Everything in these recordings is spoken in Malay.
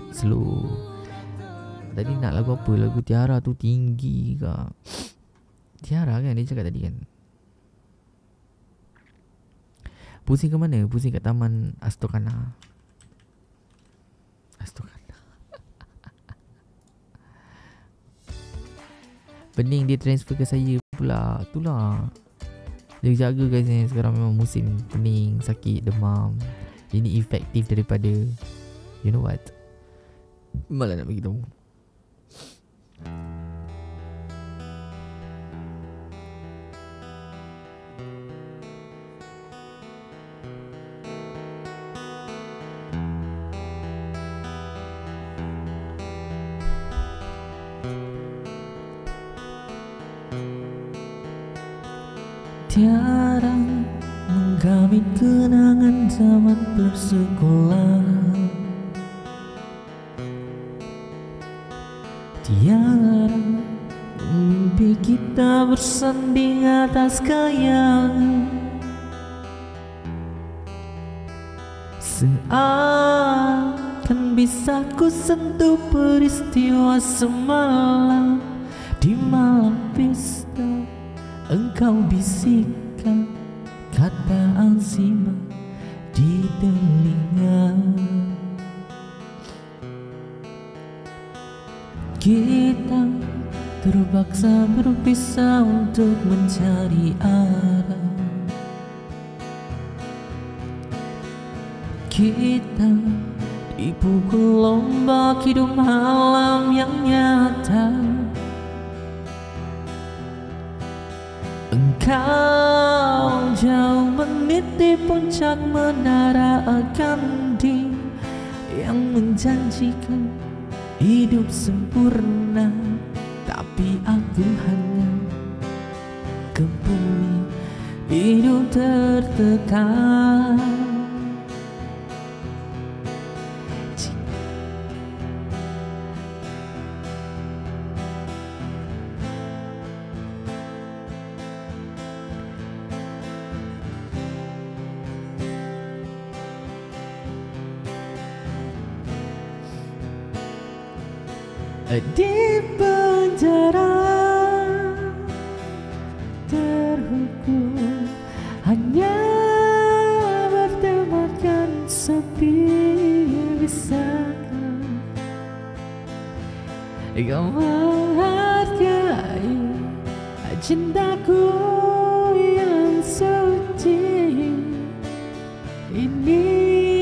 slow. Tadi nak lagu apa? Lagu Tiara tu tinggi ke? Tiara kan dia cakap tadi kan. Pusing ke mana? Pusing kat Taman Astokana. Pening dia transfer ke saya pula. Itulah. Dia jaga guys ni. Sekarang memang musim pening, sakit, demam. Ini efektif daripada, you know what, malah nak bagi tahu. Tiada menggamit kenangan zaman bersekolah. Tiada mimpi kita bersanding atas kayangan. Seakan bisa ku sentuh peristiwa semalam. Di malam pesta engkau bisikkan kata azimah di telinga. Kita terpaksa berpisah untuk mencari arah. Kita dipukul ombak hidup malam yang nyata. Engkau jauh meniti puncak menara Gandhi yang menjanjikan hidup sempurna, tapi aku hanya ke bumi hidup tertekan. Di penjara terhukum hanya bertemankan sepi. Bisakah kau menghargai cintaku yang suci ini?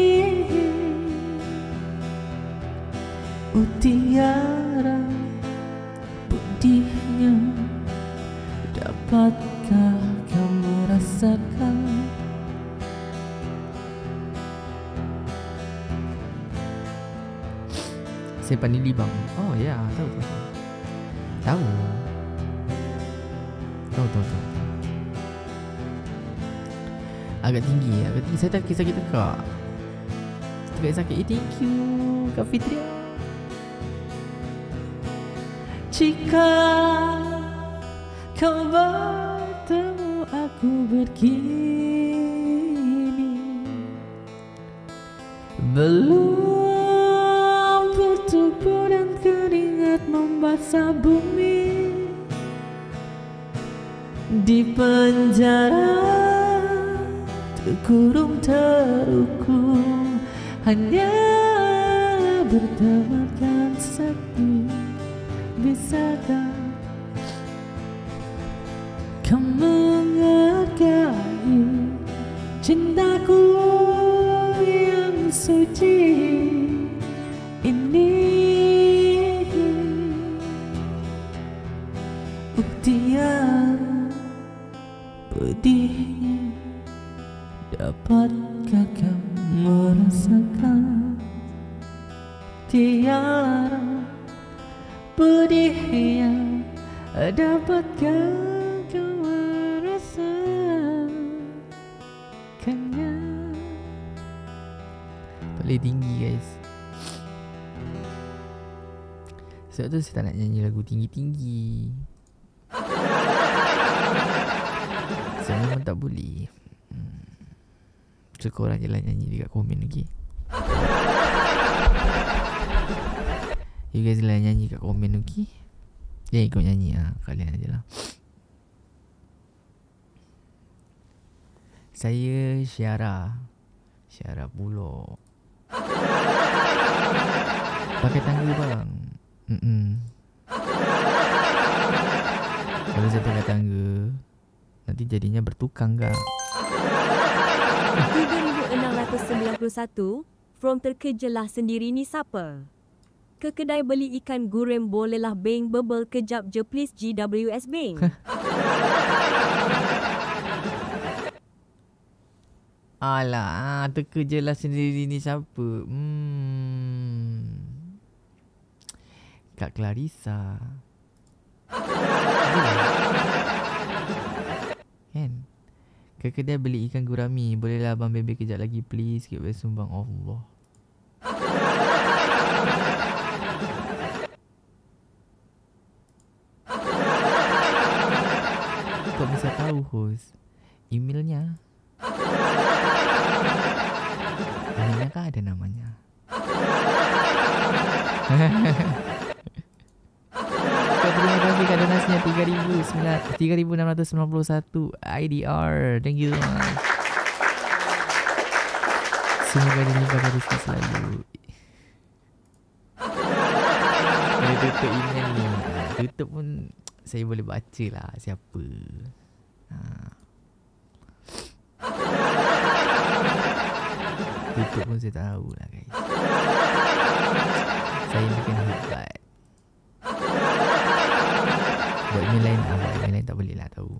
Tiara pedihnya, dapatkah kau merasakan? Saya pandai bang. Oh ya, tahu. Agak tinggi. Saya tak kisah kita kak. Terkait sakit. Thank you Kak Fitria. Jika kau bertemu aku begini, belum bertubuh dan keringat membasah bumi. Di penjara terkurung terhukum hanya bertemankan sepi. Bisakah kau menghargai cintaku yang suci ini? Tiada pedihnya, dapatkah kau merasakan? Tiada pedihnya, dapatkah kau merasakannya? Paling tinggi guys. Sebab tu saya tak nak nyanyi lagu tinggi-tinggi. Saya memang tak boleh. So korang je lah nyanyi dekat komen lagi. You guys lah nyanyi kat komen, okay? Jangan ikut nyanyi lah, kalian aje lah. Saya Syara pula. Pakai tangga bang. Kalau saya pakai tangga, nanti jadinya bertukang kak. 3691 From terkejelah sendiri ni siapa? Ke kedai beli ikan gurem bolehlah beng bebel kejap je please GWS beng. Alah, terkejelah sendiri ni siapa? Kak Clarissa. Kan? Ke kedai beli ikan gurami, bolehlah abang bebek kejap lagi please. Sikit boleh sumbang Allah. Kau bisa tahu host emailnya? Emailnya kan ada namanya. Terima kasih kat donasinya 3,691 IDR. Thank you so much. Semoga dilimpahkan rezeki selalu. Kalau tutup email ni, tutup pun saya boleh baca lah siapa. Tutup pun saya tahu lah guys. Saya bukan hebat. Buat email lain lah, buat email lain tak boleh lah tahu.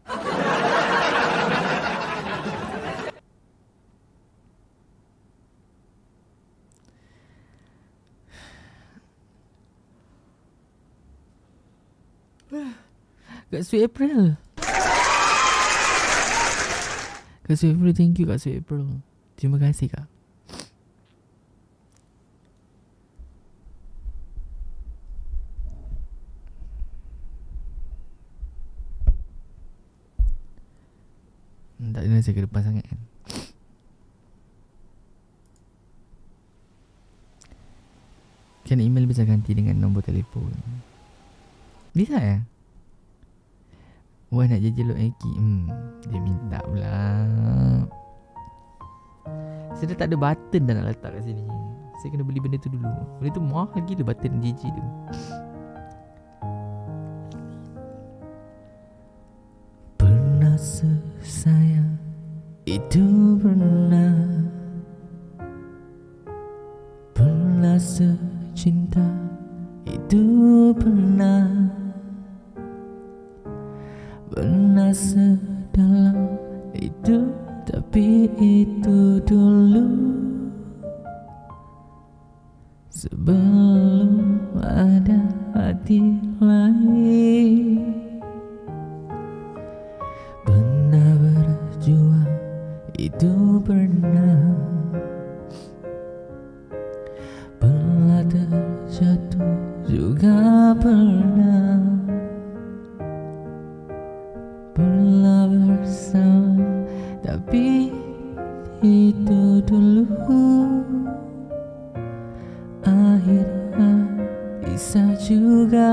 Kak Sweet April. Kak Sweet April, thank you Kak Sweet April. Terima kasih Kak. Tak ada saya ke depan sangat kan. Kan email bisa ganti dengan nombor telefon. Bisa ya? Wah nak jelok Eki. Dia minta pula. Saya dah tak ada button dah nak letak kat sini. Saya kena beli benda tu dulu. Benda tu mahal gila button JJ tu. Pernah sesayang itu pernah, pernah secinta itu pernah, pernah sedalam itu, tapi itu dulu sebelum ada hati lain. Pernah berjuang itu pernah, pernah terjatuh juga pernah, pernah bersama, tapi itu dulu akhirnya bisa juga.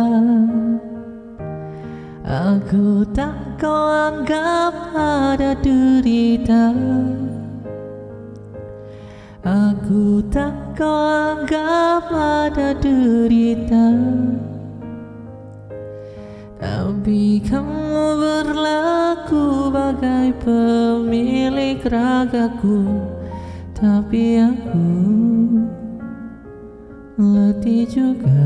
Aku tak kau anggap ada derita, aku tak kau anggap ada derita, tapi kamu berlaku bagai pemilik ragaku. Tapi aku letih juga,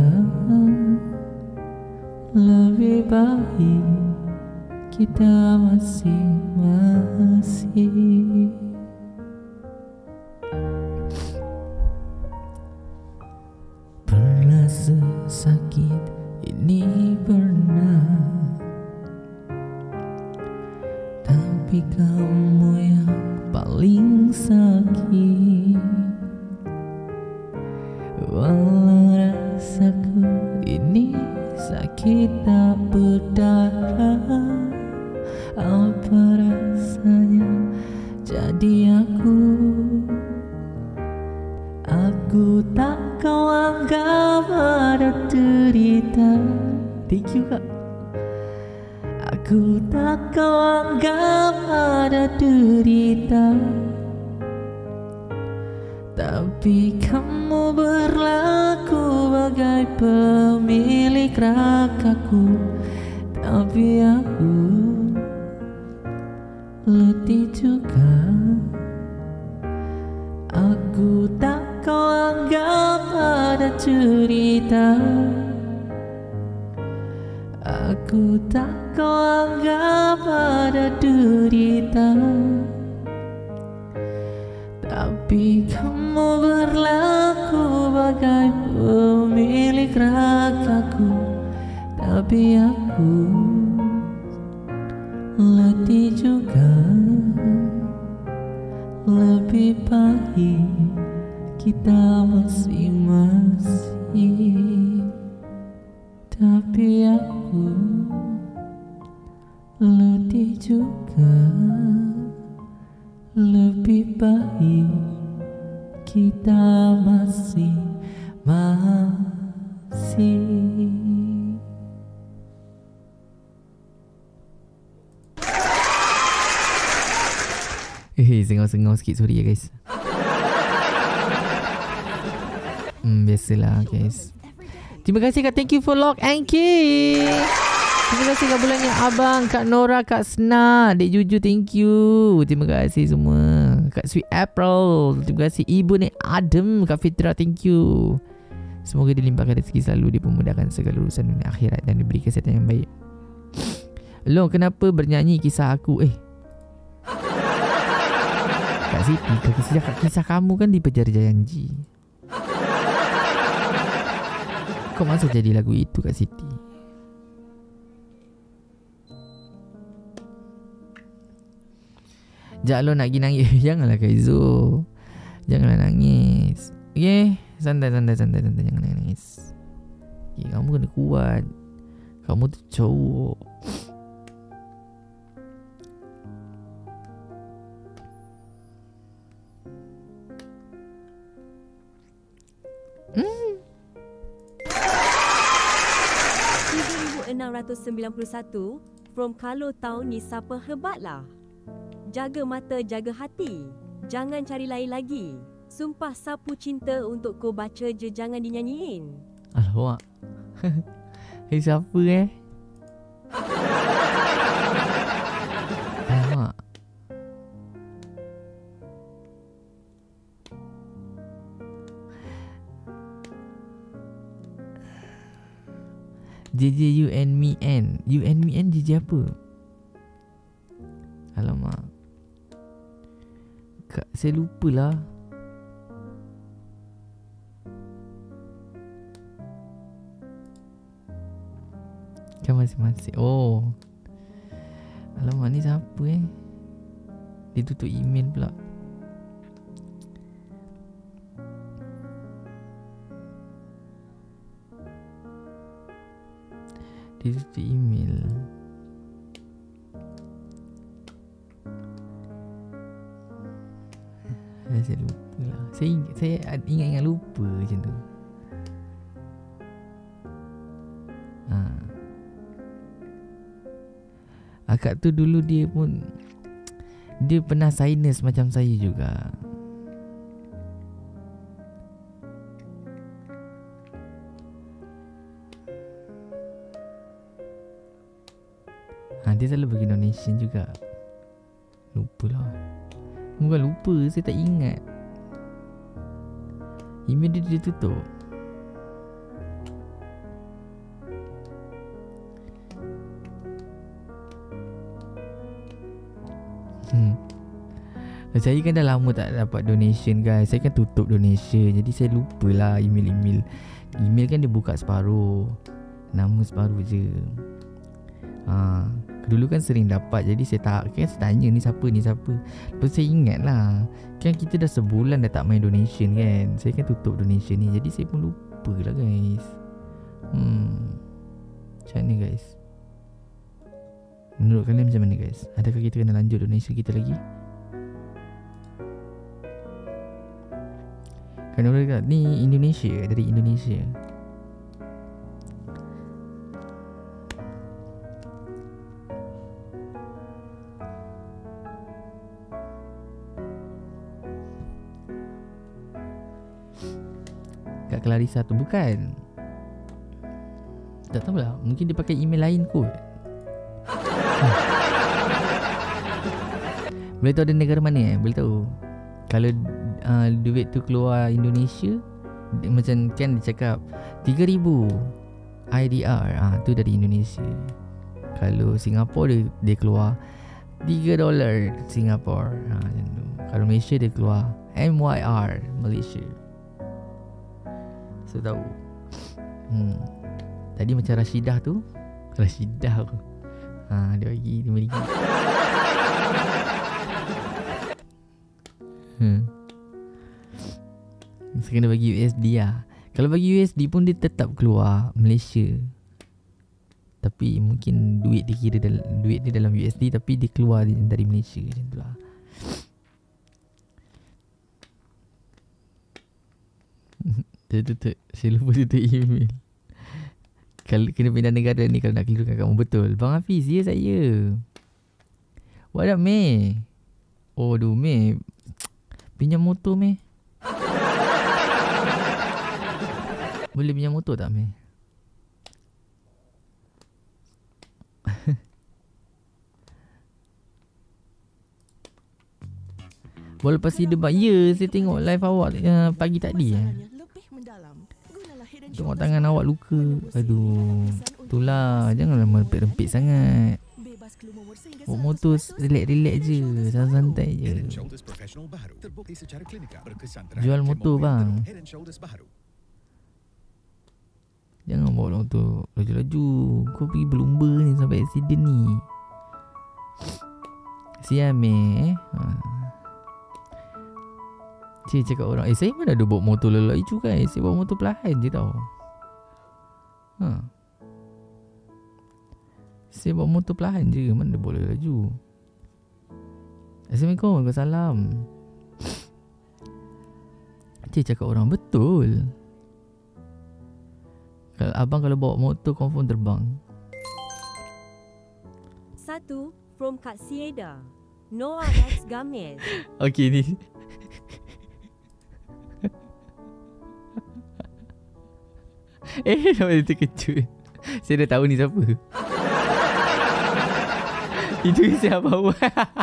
lebih baik kita masing-masing. Pernah sesakit ini pernah, tapi kamu yang paling sakit. Walau rasaku ini sakit tak berdarah, apa rasanya jadi aku? Aku tak kau anggap pada derita. Thank you kak. Aku tak kau anggap ada derita, tapi kamu berlaku bagai pemilik rakaku. Tapi aku letih juga. Aku tak kau anggap ada cerita, aku tak kau anggap ada derita, tapi kamu berlaku bagai pemilik rakaku. Tapi aku letih juga. Lebih baik kita masing-masing. Tapi aku letih juga. Lebih baik kita masing-masing. Sengau-sengau sikit, sorry ya guys. Biasalah guys. Terima kasih Kak, thank you for lock and key. Terima kasih Kak Bulannya Abang, Kak Nora, Kak Sna, Dek Juju, thank you. Terima kasih semua. Kak Sweet April, terima kasih. Ibu Nek Adam, Kak Fitra, thank you. Semoga dilimpahkan rezeki selalu, dipermudahkan segala urusan dunia akhirat dan diberi kesihatan yang baik. Long, kenapa bernyanyi kisah aku? Kak Siti, kisah kamu kan di Pejar Janji. Kok masa jadi lagu itu Kak Siti? Sekejap lo nak pergi nangis. Janganlah Kak Izo, janganlah nangis. Okay, santai. Jangan nangis. Okay, kamu kena kuat. Kamu tu cowok. $691 from Kalau tahu ni siapa hebatlah. Jaga mata, jaga hati. Jangan cari lain lagi. Sumpah sapu cinta untuk kau baca je, jangan dinyanyiin. Alamak. Siapa Alamak. JJ You and Me N. You and Me N JJ apa? Alamak. Kak, saya lupa lah. Kan masing-masing. Oh, alamak, ni siapa Dia tutup email pula. Dia tutup email. Saya lupa lah. Saya ingat-ingat lupa macam tu. Akak tu dulu dia pernah sinus macam saya juga. Dia selalu bagi donation juga. Lupalah. Bukan lupa, saya tak ingat. Email dia tutup. Saya kan dah lama tak dapat donation guys. Saya kan tutup donation. Jadi saya lupalah email. Email kan dia buka separuh, nama separuh je. Dulu kan sering dapat. Jadi saya tanya ni siapa. Lepas saya ingat lah, kan kita dah sebulan dah tak main donation kan. Saya kan tutup donation ni. Jadi saya pun lupa lah guys. Macam mana guys? Menurut kalian macam mana guys? Adakah kita kena lanjut donation kita lagi? Kan orang kata ni Indonesia, dari Indonesia. Kak Clarissa tu. Bukan. Tak tahulah. Mungkin dia pakai email lain kot. Boleh tahu ada negara mana Boleh tahu. Kalau duit tu keluar Indonesia, macam kan dia cakap 3,000 IDR, tu dari Indonesia. Kalau Singapura dia keluar $3 Singapura, macam tu. Kalau Malaysia dia keluar MYR Malaysia. So tahu. Tadi macam Rashidah tu. Rashidah tu. Dia bagi RM5. So kena bagi USD lah. Kalau bagi USD pun dia tetap keluar Malaysia. Tapi mungkin duit dia dalam USD, tapi dia keluar dari Malaysia macam tu lah. Tutup. Saya lupa tutup email. Kalau kena pindah negara ni kalau nak kelirukan kamu. Betul Bang Hafiz, ya saya. What up Mei? Oh aduh Mei, pinjam motor Mei. Boleh pinjam motor tak Mei? Walaupun si debat. Ya, saya tengok live awak pagi tadi. Tengok tangan awak luka. Aduh, itulah. Janganlah merempit-rempit sangat. Bawa motor relax-relax je, santai-santai je. Jual motor bang. Jangan bawa motor laju-laju. Kau pergi berlumba ni sampai accident ni. Siam Cik cakap orang, saya mana ada bawa motor laju kan. Saya bawa motor perlahan je tau. Saya bawa motor perlahan je. Mana boleh laju. Assalamualaikum. Waalaikumsalam. Cik cakap orang, betul. Kalau abang kalau bawa motor confirm terbang. 1 from Kak Sieda. Noah X Games. Okay ni. Nama dia terkejut. Saya dah tahu ni siapa. Itu siapa awak.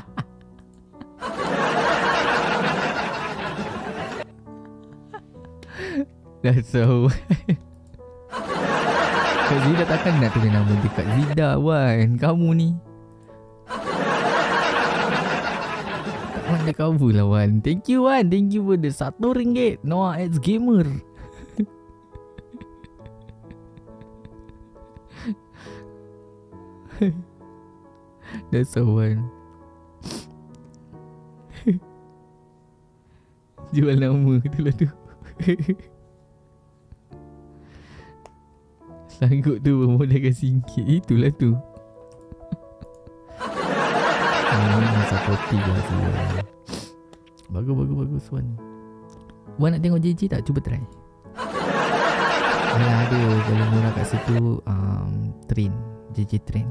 Dah tahu. Kak Zida takkan nak tulis nama dia Kak Zida Wan. Kamu ni tak mana cover lah Wan. Thank you Wan. Thank you for the RM1 Noah X Gamer. That's so Wan. Jual nama tu lah tu. Sanggup tu bermodalkan RM1. Itulah tu. Masa poti lah tu. Bagus Wan. Wan nak tengok JJ tak? Cuba try. Alah ada. Kalau murah kat situ train. JJ train.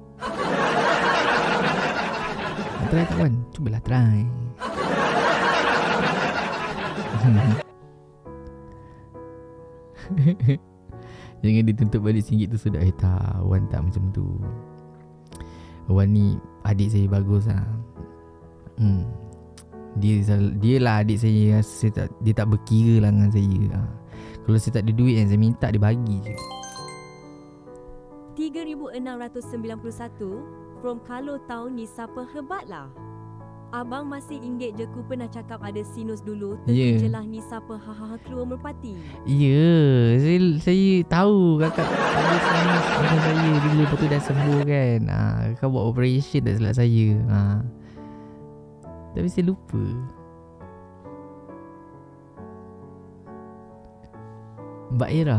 Try tak Wan? Cubalah try. Jangan dituntut balik RM1 tu sudah. Tak, Wan tak macam tu. Wan ni adik saya bagus lah. Dia lah adik saya. Dia tak berkira lah dengan saya. Kalau saya tak ada duit yang saya minta, dia bagi je. 3,691 from Kalau Tahu Ni Siapa Hebatlah. Abang masih ingat je ku pernah cakap ada sinus dulu. Tentu je lah ni siapa hahaha keluar merpati. Ya, saya tahu kakak ada sinus macam saya dulu. Lepas tu dah sembuh kan. Kakak buat operation tak silap saya. Tapi saya lupa. Mbak Ira.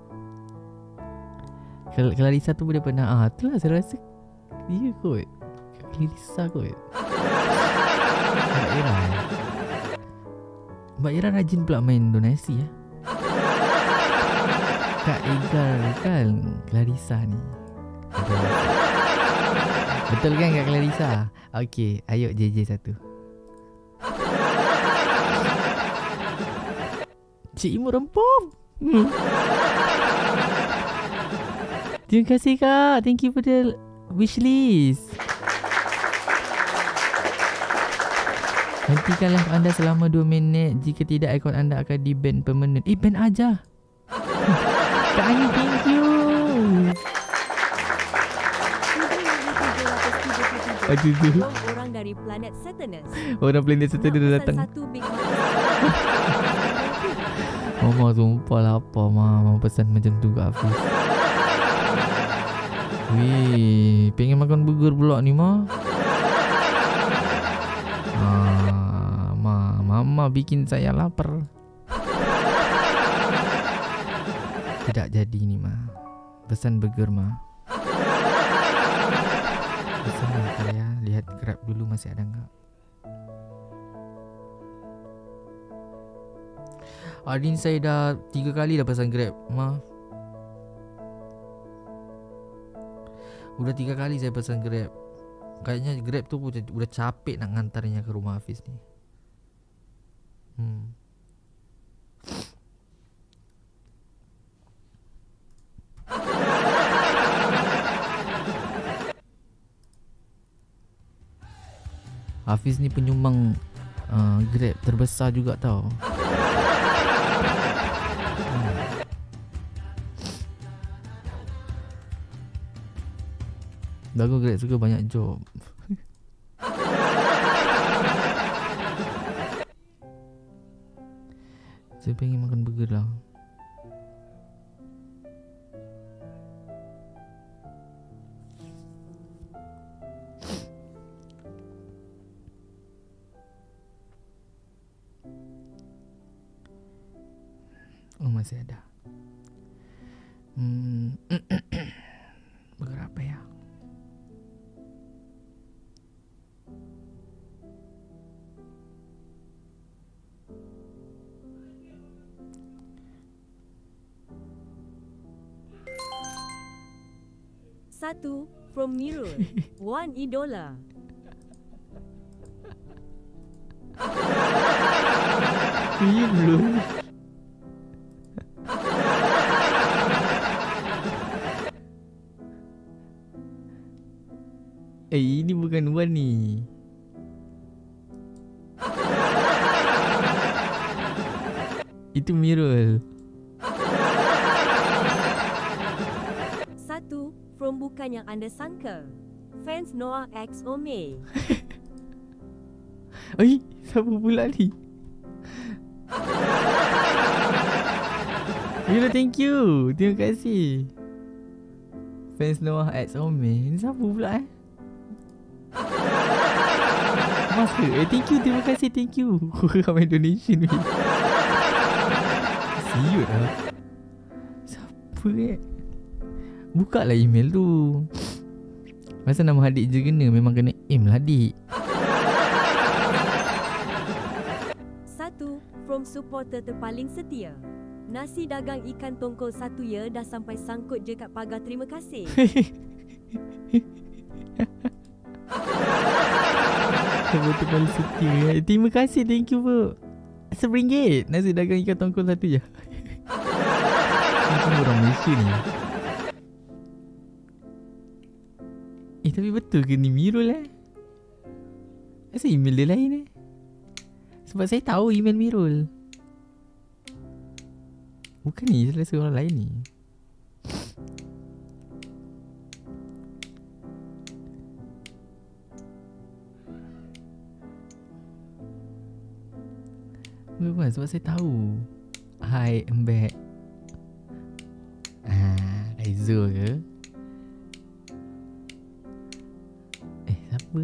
Clarissa tu pun dia pernah. Itulah saya rasa dia kot. Clarissa kot. Mbak Ira. Mbak Ira rajin pula main donasi ya. Kak Egar kan Clarissa ni. Betul kan Kak Clarissa? Okey, ayo JJ satu. Cik Imu rempum. Terima kasih Kak. Thank you for the wishlist. Hentikan live anda selama 2 minit. Jika tidak, akaun anda akan di-ban permanent. Ban aja. Kak Ani, thank you. Aduh tu. Orang dari planet Saturnus. Orang planet Saturnus dah datang. Satu big Mama sumpah lapar Mama pesan macam tu kat Hafiz. Weh, pengen makan burger pula ni Ma. Mama bikin saya lapar. Tidak jadi ni Ma. Pesan burger Ma. Pesan bentar ya. Lihat Grab dulu masih ada enggak. Adin saya dah 3 kali dah pesan Grab Ma. Udah 3 kali saya pesan Grab. Kayaknya Grab tu udah capek nak ngantarnya ke rumah Hafiz ni. Hafiz ni penyumbang Grab terbesar juga tau. Bagus Grab suka banyak job. Saya pengen makan burger lah. Oh masih ada. Burger apa ya? Satu from Mirul. One idola. Mirul. Ini bukan Wan ni. Itu Mirul. Satu from bukan yang anda sangka. Fans Noah X Ome. Siapa pula ni? Mirul, thank you. Terima kasih. Fans Noah X Ome. Ini siapa pula Master. Thank you. Terima kasih. Thank you. Ramai donation ni. Siut lah. Siapa buka lah email tu. Masa nama adik je kena. Memang kena aim lah adik. Satu from supporter terpaling setia. Nasi dagang ikan tongkol satu ya dah sampai sangkut je kat pagar, terima kasih. Supporter paling setia. Terima kasih. Thank you bro. RM1 nasi dagang ikan tongkol satu je. Macam orang Malaysia ni. Tapi betul ke ni Mirul Asal email dia lain Sebab saya tahu email Mirul. Bukan ni, salah seorang lain ni. Bukan, sebab saya tahu. Hi, I'm back. Aizo ke? Siapa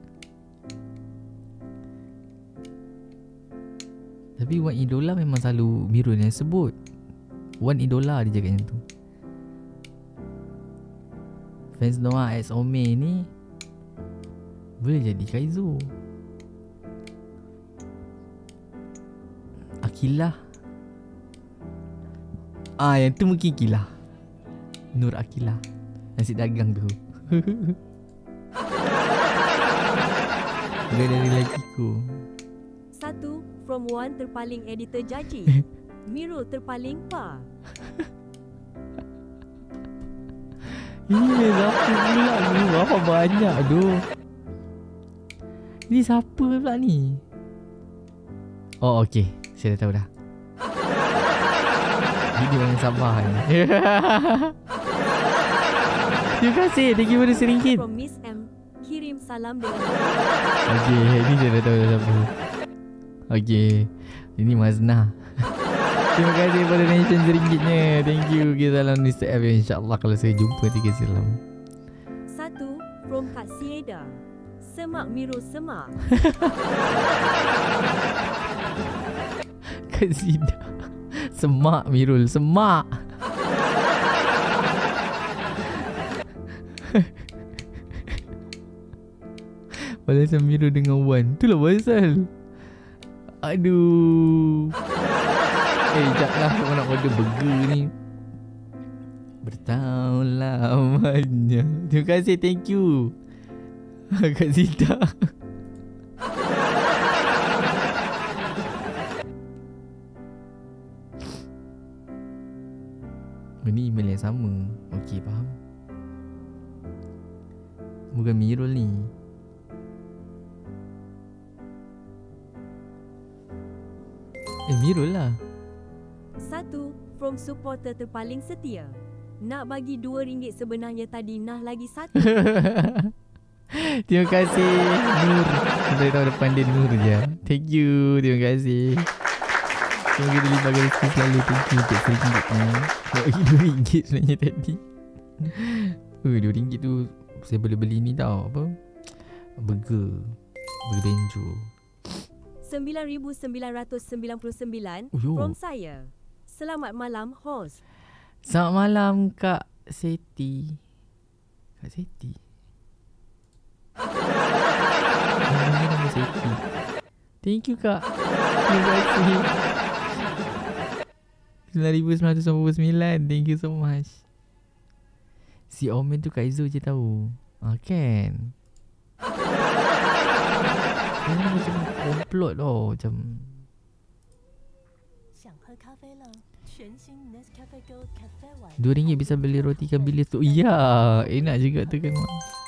Tapi Wan Idola memang selalu Mirul yang sebut. Wan Idola dia cakap macam tu. Fans Noah X Ome ni boleh jadi Kaizo. Akilah. Yang tu mungkin Akilah. Nur Akilah. Nasi dagang tu. Dia dari lagiku. Satu from One terpaling editor jaji. Mirul terpaling pa. Email apa pula ni? Berapa banyak aduh. Ni siapa pula ni? Oh okey, saya dah tahu dah. Ini orang sabar ni. Terima kasih, thank you for the RM1. From Miss M, kirim salam dengan Okey, ini saya dah tahu dah siapa. Okey, ini Maznah. Terima kasih pada donation RM1-nya. Thank you. Kita salam Mr. F. InsyaAllah kalau saya jumpa 3 salam. 1 from Kak Sieda. Semak Mirul semak. Kak Zida. Semak Mirul, semak. Balasan Mirul dengan Wan. Itulah pasal. Aduh. Sekejap lah aku nak order burger ni. Bertahun lamanya. Terima kasih, thank you Kak Zita. Ini email yang sama. Okey, faham. Bukan Mirul ni. Mirul lah. 1 from supporter terpaling setia. Nak bagi RM2 sebenarnya tadi nah lagi 1. Terima kasih Nur. Saya tahu depan dia Nur je. Thank you. Terima kasih. Semoga dia limpahkan rezeki selalu. Thank you untuk RM1 ni. Bagi RM2 sebenarnya tadi. RM2 tu saya boleh beli ni tau. Apa? Burger benjo. 9,999 from saya. Selamat malam host. Selamat malam Kak Seti. Kak Seti. Nama Seti. Thank you Kak. Terima kasih. 9,999. Thank you so much. Si Omen tu Kak Izo je tahu. Kan? Ini macam komplot tau. Macam RM2 bisa beli roti ikan bilis tu. Ya, enak juga tu kan.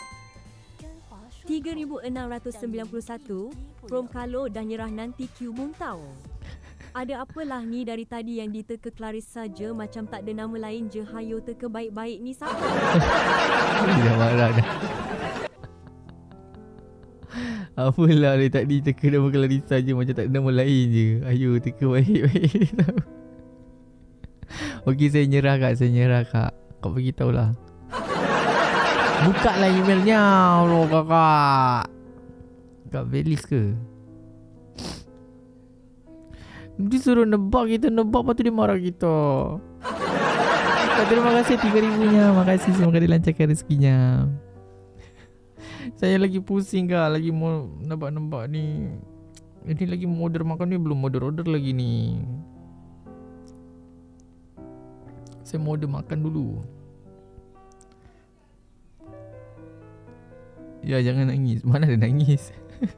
3,691 from Kalo dah nyerah nanti Q Muntau. Ada apalah ni dari tadi yang diteka Claris saja macam tak ada nama lain je. Hayo teka baik-baik ni siapa? Dia dah marah dah. Apalah dari tadi teka nama Clarissa je macam tak ada nama lain je. Ayo teka baik-baik. Okey, saya nyerah Kak. Kau bagi tahulah. Buka lah emailnya. Allah kakak. Kak Belis ke? Dia suruh nebak kita. Nebak lepas tu dia marah kita. Terima kasih 3,000-nya. Makasih, semoga dilancarkan rezekinya. Saya lagi pusing Kak. Lagi mau nebak-nebak ni. Ini lagi mau order makan ni. Belum order lagi ni. Saya mau order makan dulu. Ya, jangan nangis. Mana ada nangis?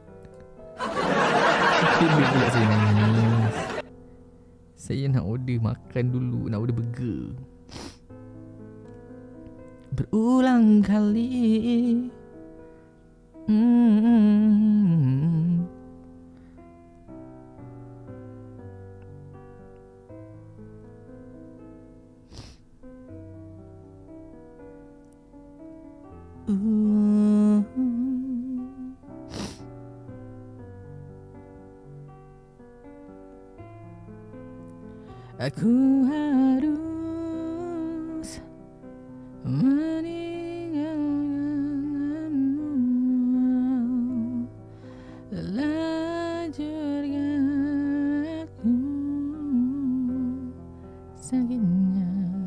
Bila pula saya nangis? Saya nak order makan dulu. Nak order burger. Berulang kali. Aku harus meninggalkanmu, lanjutkan aku, sakitnya.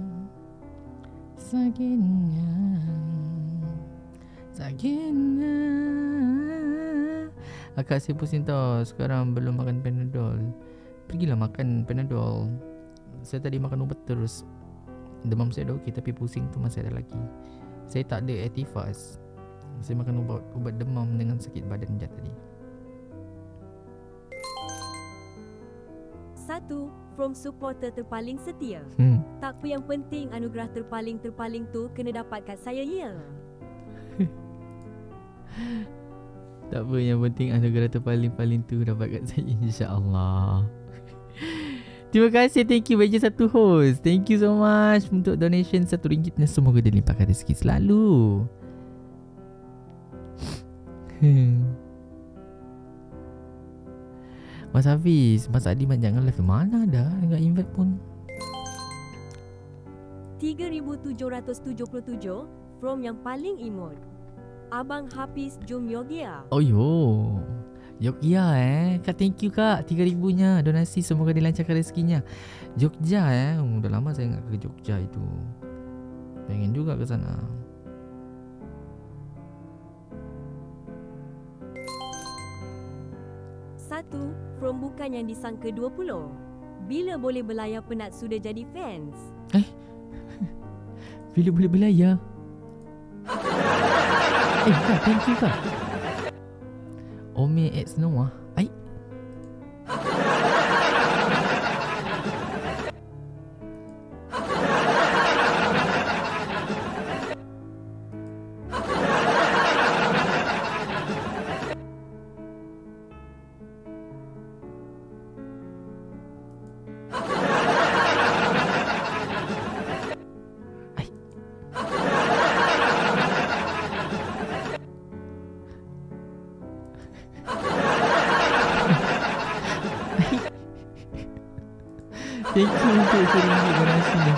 Akak saya pusing tau. Sekarang belum makan Panadol. Pergilah makan Panadol. Saya tadi makan ubat terus. Demam saya dah okey, tapi pusing tu masih ada lagi. Saya tak ada Etifaz. Saya makan ubat demam dengan sakit badan je tadi. 1 from supporter terpaling setia. Tak apa yang penting anugerah terpaling tu kena dapat kat saya ya. Tak apa yang penting anugerah terpaling tu dapat kat saya insya-Allah. Terima kasih, thank you bagi satu host. Thank you so much untuk donation RM1 dan semoga dilimpahkan rezeki selalu. Mas Hafiz, Mas Adi jangan live mana dah, enggak invite pun. 3777 from yang paling imut. Abang Hafiz jom Yogya. Oh yo. Jogja Kak, thank you Kak 3,000-nya donasi, semoga dilancarkan rezekinya. Jogja dah lama saya enggak ke Jogja itu. Pengen juga ke sana. Satu from bukan yang disangka 20. Bila boleh belayar penat sudah jadi fans. Bila boleh belayar? Kak, thank you Kak. Ome X Noah. Thank you untuk RM1 donasinya.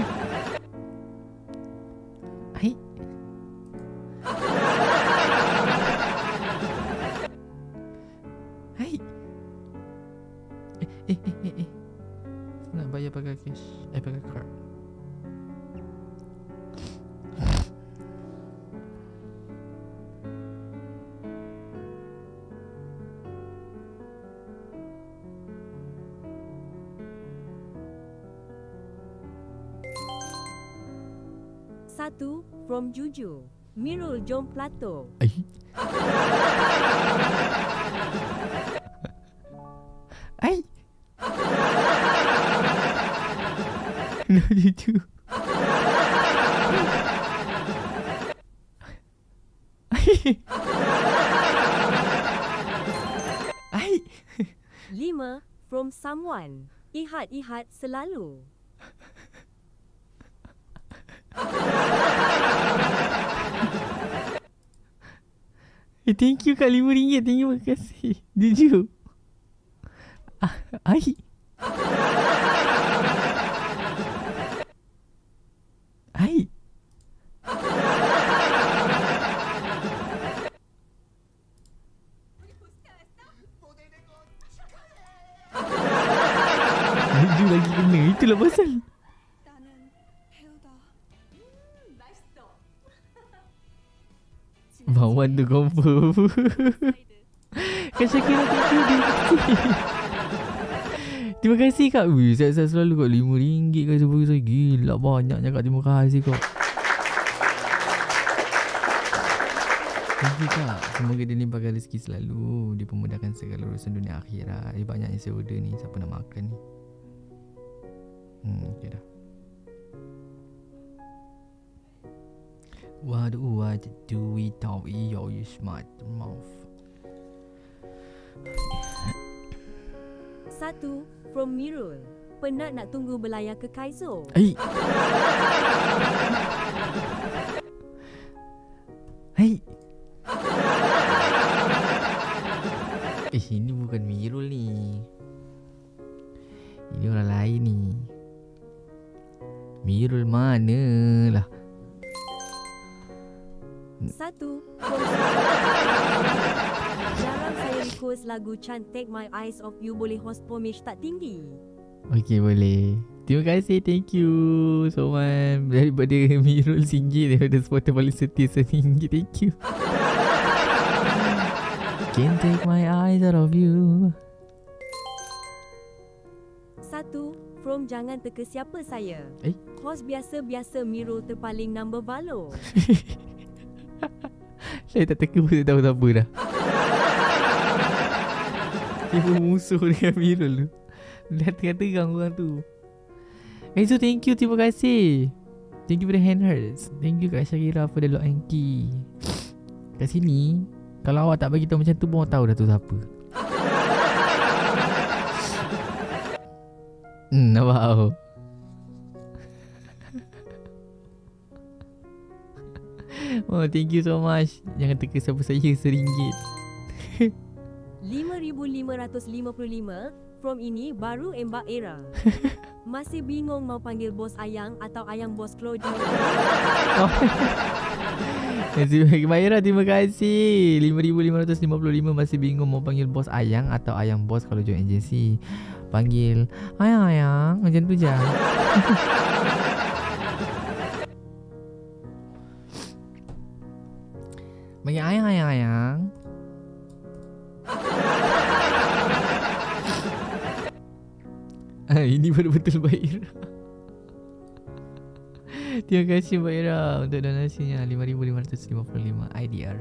Nak bayar pakai cash, pakai card. Satu from Juju. Mirul jom Plato. No Juju. Lima from someone. Ihat selalu. Thank you Kak, RM5. Terima kasih. Jujur. Jujur lagi kena. Itulah pasal. Bawan tu confirm. Kak Syakira, thank you. Terima kasih Kak. Saya selalu Kak, RM5 Kak sebab saya gila banyaknya Kak. Terima kasih Kak. Thank you Kak. Semoga dilimpahkan rezeki selalu, dipermudahkan segala urusan dunia akhirat. Banyaknya saya order ni, siapa nak makan ni. Okay dah. What do we talk your smart mouth? Satu from Mirul. Penat nak tunggu belayar ke Kaizo. Ini bukan Mirul ni. Ini orang lain ni. Mirul mana lah. Satu. Jarang saya request lagu Can't Take My Eyes Off You, boleh host pomage tak tinggi. Okay, boleh. Terima kasih, thank you so much. Daripada Mirul RM1, daripada supporter paling setia RM1, thank you. Can't take my eyes out of you. Satu from jangan teka siapa saya. Host biasa-biasa Mirul terpaling number Valo. Saya tak teka pun tak tahu siapa dah. Dia pun musuh dengan Mirul tu. Dah terang orang tu. So thank you, terima kasih. Thank you for the hand hearts. Thank you Kak Syakira for the lock and key. Kat sini, kalau awak tak bagi tahu macam tu pun orang tahu dah tu siapa. Wow. Oh, thank you so much. Jangan teka siapa saya RM1. 5,555 from ini baru Mbak Era. Masih bingung mau panggil bos Ayang atau Ayang bos Claude. Mbak Era, terima kasih. 5,555 masih bingung mau panggil bos Ayang atau Ayang bos kalau join agency. Panggil Ayang macam tu je. Panggil Ayang. Ini betul-betul Mbak Ira. Terima kasih Mbak Ira untuk donasinya 5,555 IDR.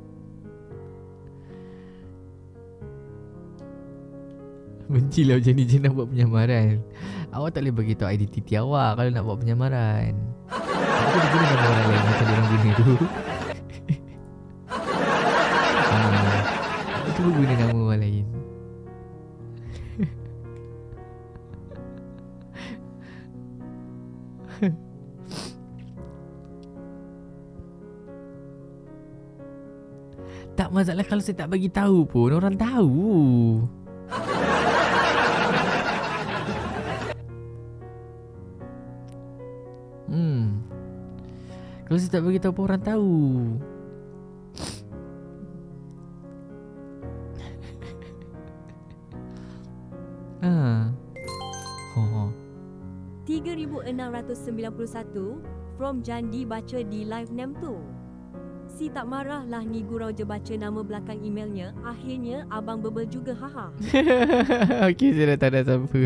Bencilah macam ni je nak buat penyamaran. Awak tak boleh bagi tahu identiti awak kalau nak buat penyamaran. Aku boleh guna nama orang lain macam orang guna tu. Cuba guna nama orang lain. Tak masalah kalau saya tak bagi tahu pun orang tahu. Kalau saya tak bagi tahu pun orang tahu. Oh. 3,691 from Jandi baca di live name tu. Si tak marah lah ni gurau je baca nama belakang emailnya. Akhirnya abang bebel juga haha. Okey, saya dah tak ada siapa.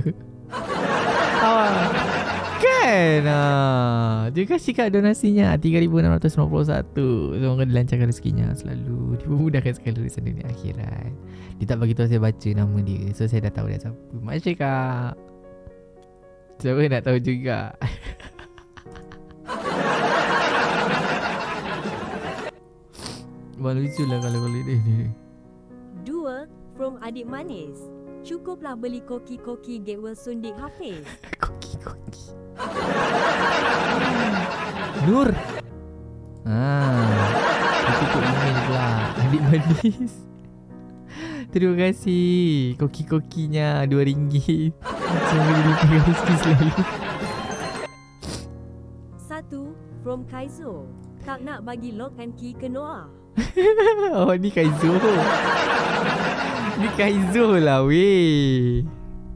Kan dia kasih kat donasinya 3,691. Semoga dilancarkan rezekinya selalu, dipermudahkan sekali urusan dunia akhirat. Dia tak bagi tahu saya baca nama dia, so saya dah tahu dah siapa. Masya Kak, siapa nak tahu juga. Lucu lah kalau dia. 2 from adik manis. Cukuplah beli koki-koki get well soon dik Hafiz. Koki-koki. Nur. Itu tu email pula. Adik manis. Terima kasih. Koki-kokinya RM2. Semoga dilipat rezeki selalu. 1 from Kaizo. Tak nak bagi lock and key ke Noah. Oh, ni Kaizo. Ni Kaizo lah weh.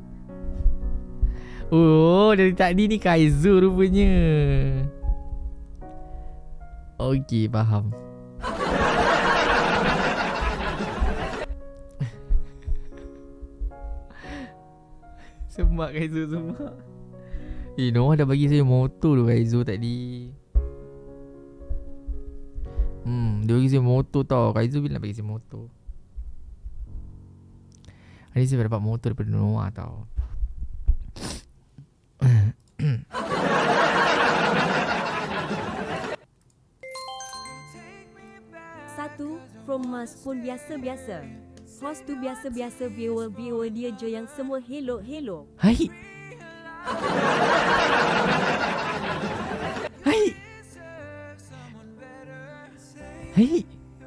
Oh, dari tadi ni Kaizo rupanya. Okey, faham. Semak Kaizo, semak. Noah dah bagi saya motor tu Kaizo tadi. Dia bagi saya motor tau. Kaizo bila nak bagi saya motor. Hari ni saya dapat motor daripada Noah tau. Satu from Mas pun biasa-biasa. Host tu biasa-biasa, viewer dia je yang semua hello. Hai. Hai. Hai.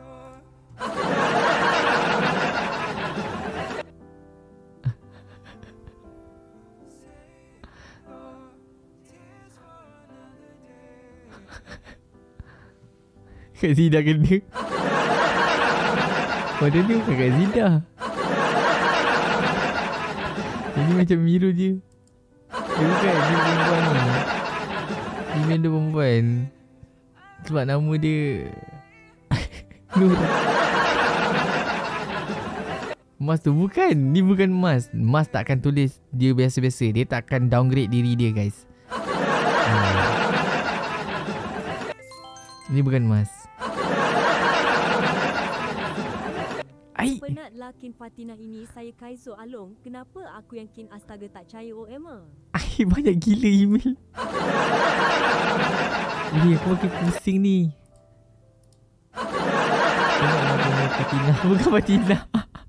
Kak Zida kena. Pada ni bukan Kak Zida. Ini macam Miru je. Bukan, dia perempuan ni. Email dia perempuan. Sebab nama dia Nur. Mas tu bukan. Ni bukan Mas. Mas takkan tulis dia biasa-biasa. Dia takkan downgrade diri dia guys. Ini bukan Mas. Ai. Penat lah kin Fatinah ini. Saya Kaizo Along. Kenapa aku yang kin astaga tak percaya OM? Banyak gila email. Ni aku makin pusing ni. Fatinah. Bukan Fatinah.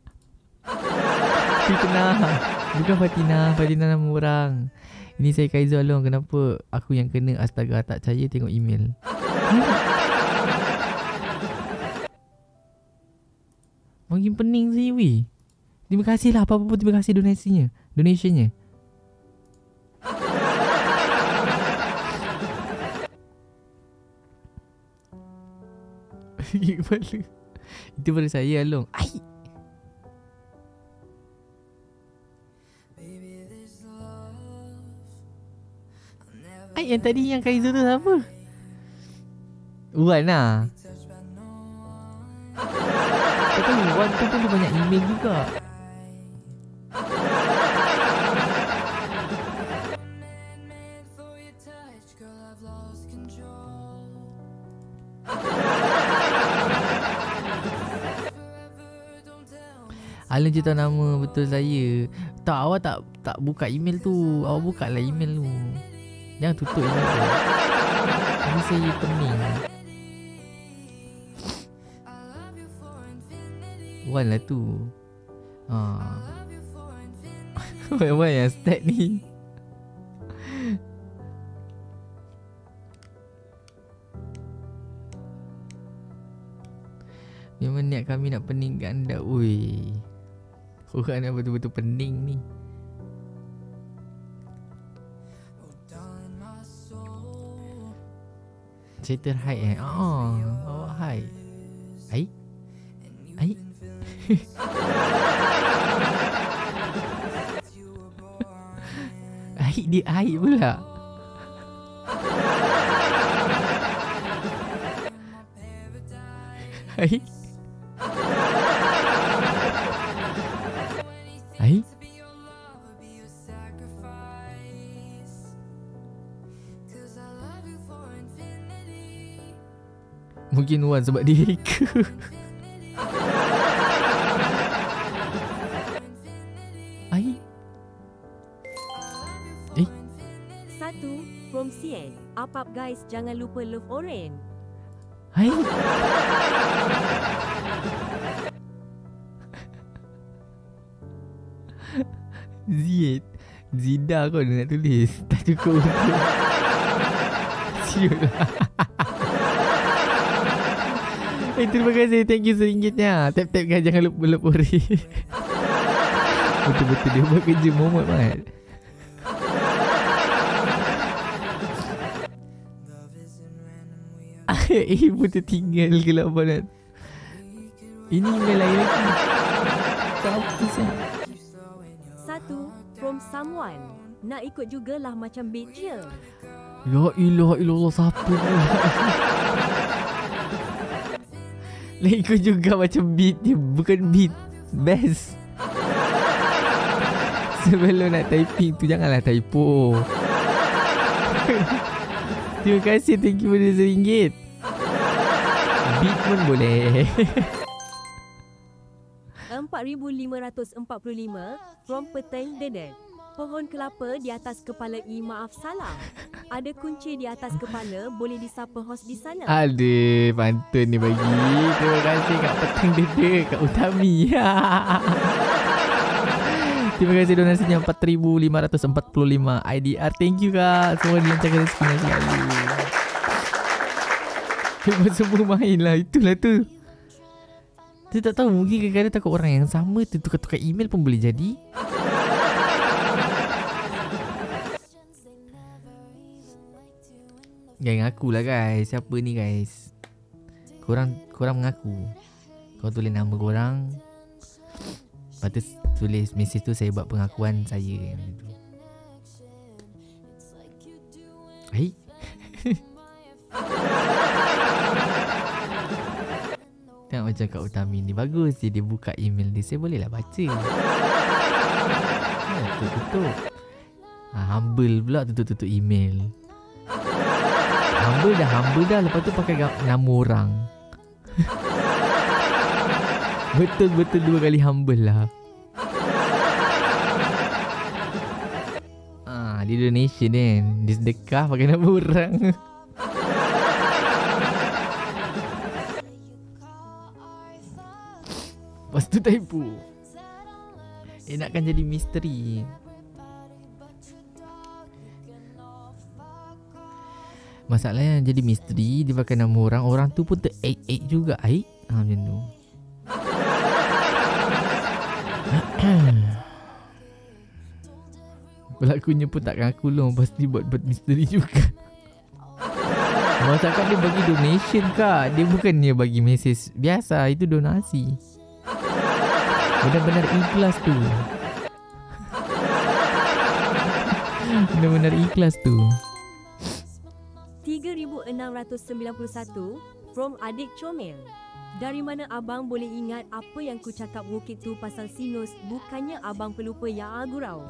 Bukan Fatinah. Fatinah nama orang. Ini saya Kaizo Along. Kenapa aku yang kena astaga tak percaya tengok email? Makin pening saya weh. Terima kasih lah apa-apa pun, terima kasih donationnya. Kepala. Itu baru saya Along. Yang tadi yang Kaizo tu siapa? Wan lah. Kata Wan tu pun dia banyak email juga. Alan je tahu nama betul saya. Tak, awak tak buka email tu. Awak buka lah email tu. Jangan tutup email tu. Ini saya pening. Wan lah tu. Wan yang start ni. Memang niat kami nak peningkan anda. Ui, orang nak betul-betul pening ni. Saya terhide awak hide. Hai? Hai dia hide pula. Hai? Mungkin Wan sebab dia hacker. Satu from Cien. Up guys, jangan lupa love orange. Zida kau nak tulis. Tak cukup untuk siul lah. Terima kasih. Thank you RM1. Tap kan, jangan lupa lepori. Betul-betul dia buat kerja Muhammad banget. Ibu tertinggal ke lah banget. Ini email lain lagi. Tak apa sih. Satu from someone. Nak ikut jugalah macam beat je. La ilaha illallah, siapa pula. Nak ikut juga macam beat je. Bukan beat, best. Sebelum nak typing tu janganlah typo. Terima kasih. Thank you pada RM1. Beat pun boleh. 4,545 from Peteng Dedet. Pohon kelapa di atas kepala maaf salah. Ada kunci di atas kepala, boleh disapa hos di sana. Aduh, pantun ni bagi. Terima kasih Kak Peteng Dedet, Kak Utami. Terima kasih donasinya 4,545 IDR. Thank you Kak. Semua dilancarkan rezekinya selalu. Memang semua main lah. Itulah tu. Saya tak tahu. Mungkin kadang-kadang takut orang yang sama tu tukar-tukar email pun boleh jadi. Gang aku lah guys. Siapa ni guys? Korang mengaku. Korang tulis nama korang. Lepas tu tulis mesej tu, saya buat pengakuan saya. Hai. Tengok macam Kak Utami ni. Bagus je dia buka email dia. Saya bolehlah baca. Tutup. Humble pula tutup email. Humble dah. Lepas tu pakai nama orang. Betul-betul 2 kali humble lah. Dia donation kan. Dia sedekah pakai nama orang. Lepas tu typo. Nakkan jadi misteri. Masalahnya jadi misteri, dia pakai nama orang. Orang tu pun ter-egg juga. Macam tu. Pelakunya pun takkan aku long. Pasti buat misteri juga. Masakan dia bagi donation kak. Dia bukannya bagi mesej biasa. Itu donasi. Benar-benar ikhlas tu. Benar-benar ikhlas tu. 3691 from Adik Comel. Dari mana abang boleh ingat apa yang ku cakap waktu tu pasal sinus? Bukannya abang pelupa ya gurau.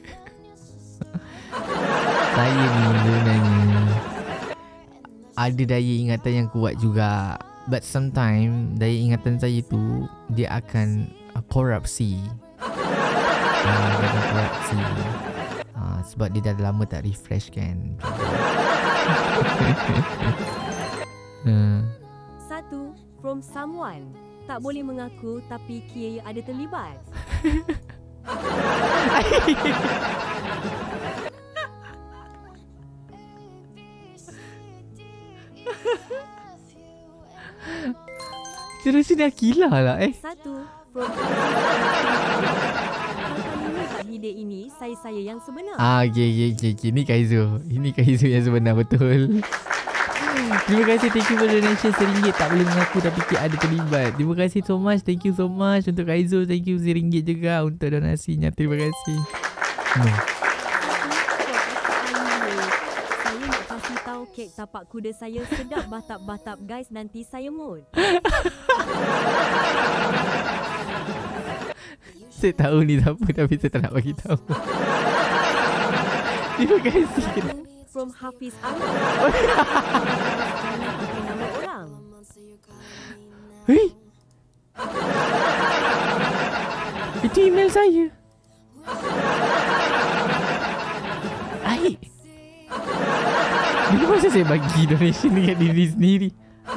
Saya ni sebenarnya ada daya ingatan yang kuat juga. But sometimes daya ingatan saya tu dia akan korupsi. Dia akan korupsi. Sebab dia dah lama tak refresh kan. 1 from someone. Tak boleh mengaku tapi kira ada terlibat. Terus ni Akilah lah 1 from kali ni tak hide ini saya yang sebenar. Okay. Ini Kaizo. Ini Kaizo yang sebenar betul. Terima kasih, thank you for donation RM1. Tak boleh mengaku tapi ada terlibat. Terima kasih so much, thank you so much untuk Kaizo. Thank you RM1 juga untuk donasinya. Terima kasih. Saya nak kasih tahu kek tapak kuda saya sedap batap-batap guys, nanti saya mood. Saya tahu ni siapa tapi saya tak nak bagi tahu. Terima kasih. From Hafiz alongg. Jangan pakai nama orang. Hei. Itu email saya. Bila masa saya bagi donation dekat diri sendiri?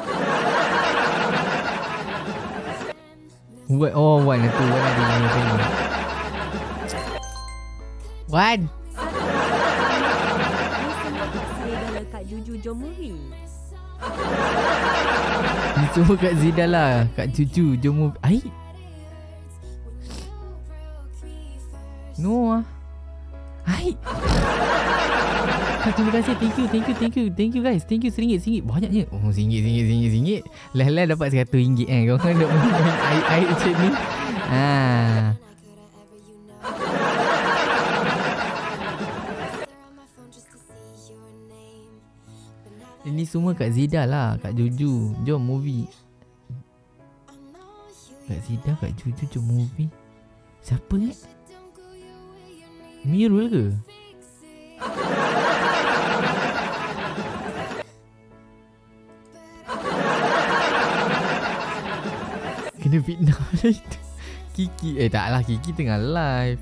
Wan tu. Wan ada email saya. Wan. Jom movie. Ni semua kat Zida lah. Kak Cucu jom movie. No lah. Terima kasih. Thank you guys. Thank you RM1. Banyaknya. RM1. Lah dapat RM100 kan. Kau kan nak main air macam ni. Ini semua Kak Zida lah. Kak Juju jom movie. Kak Zida, Kak Juju jom movie. Siapa Mirul ke? Kena fitnah lah itu. Kiki taklah, Kiki tengah live.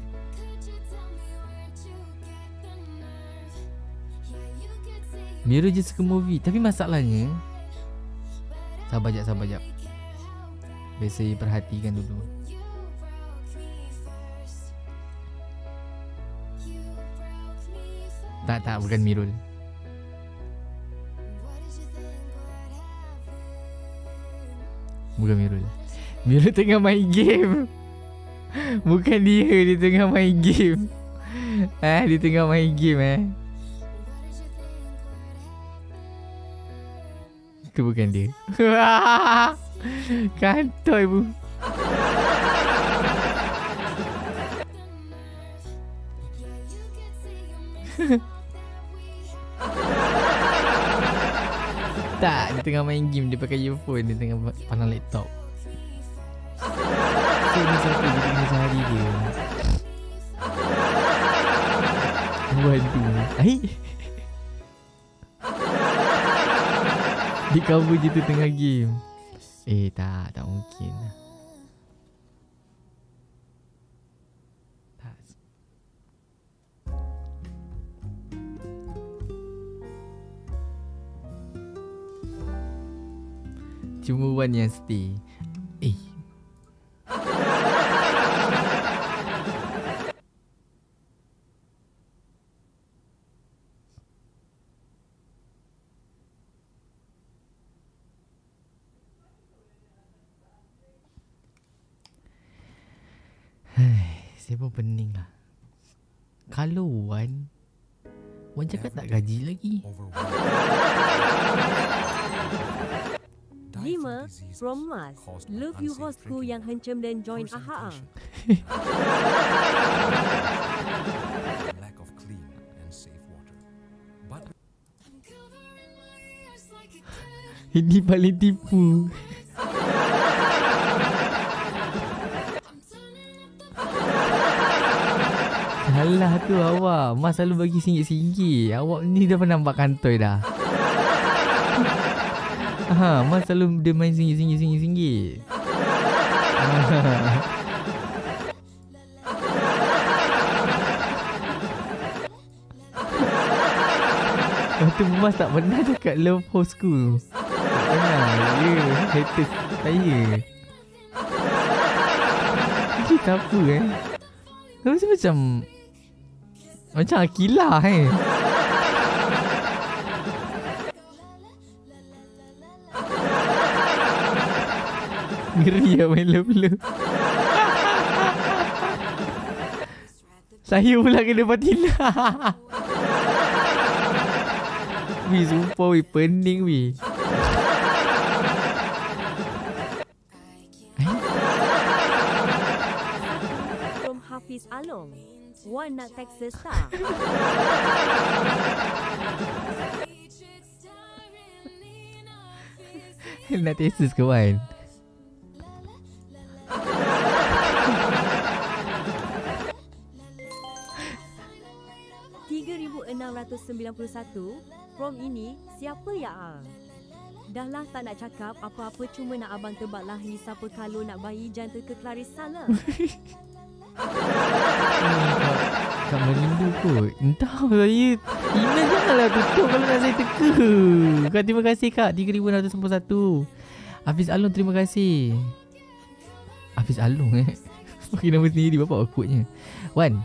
Mira je suka movie. Tapi masalahnya, Sabar jap. Biasa perhatikan dulu. Tak, bukan Mirul. Bukan Mirul. Mirul tengah main game. Bukan dia tengah main game. Dia tengah main game Itu bukan dia. Kantoi bu. Tak, dia tengah main game. Dia pakai earphone. Dia tengah pandang laptop. So ni siapa dia tengah cari dia. Waduh. Di cover je tu tengah game. Tak mungkin. Cuma Wan yang stay. Saya pun pening lah. Kalau Wan cakap tak gaji lagi. 5. From Mas. Love you hostku yang hencem dan join AHA. Ini paling tipu. Salah tu awak. Mas selalu bagi RM1. Awak ni dah pernah nampak kantoi dah. Mas selalu dia main RM1. Lepas tu Mas tak pernah cakap love hostku. Tak pernah. Ya, haters saya. Ini apa Rasa macam Akilah Ngeri lah main love. Saya pula kena patina. Wih, sumpah wih, pening wih. From Hafiz Alongg. Wan nak Texas tak? Nak Texas ke Wan? From ini, siapa ya? Dah lah tak nak cakap apa-apa, cuma nak abang tebaklah ni siapa kalau nak bayi jantan ke Clarissa lah. Kak merindu kot. Entah saya. Email janganlah tutup kalau nak saya teka. Kak terima kasih Kak 3691. Hafiz Along terima kasih. Hafiz Along pakai nama sendiri bapak awkwardnya. Wan.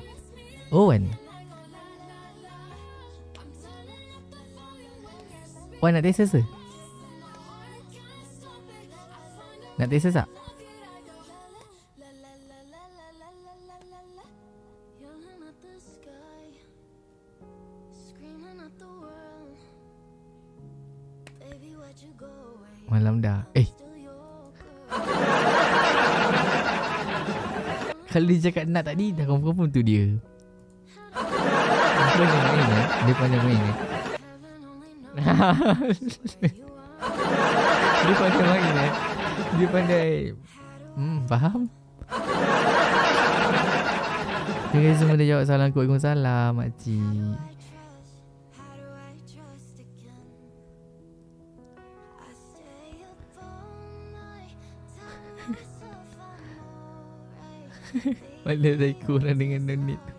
Wan nak Texas ke? Nak Texas tak? Malam dah. Kalau dia cakap nak tadi, dah confirm tu dia. Dia pandai main Dia pandai main Dia pandai main Dia pandai. Faham? Terima kasih semua dah jawab salam. Waalaikumsalam makcik. Mana saya kurang dengan donate tu.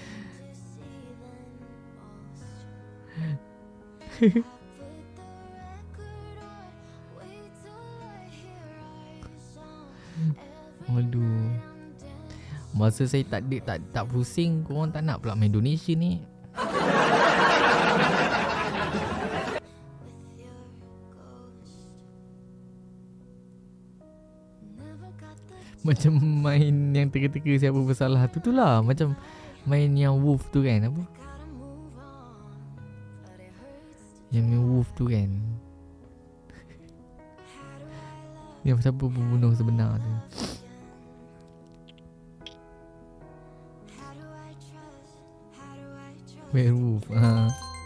Aduh. Masa saya tak pusing, korang tak nak pula main donation ni. Macam main yang teka-teka siapa bersalah tu lah. Macam main yang wolf tu kan. Apa? Yang main wolf tu kan. Yang siapa pembunuh sebenar tu. Werewolf. 1.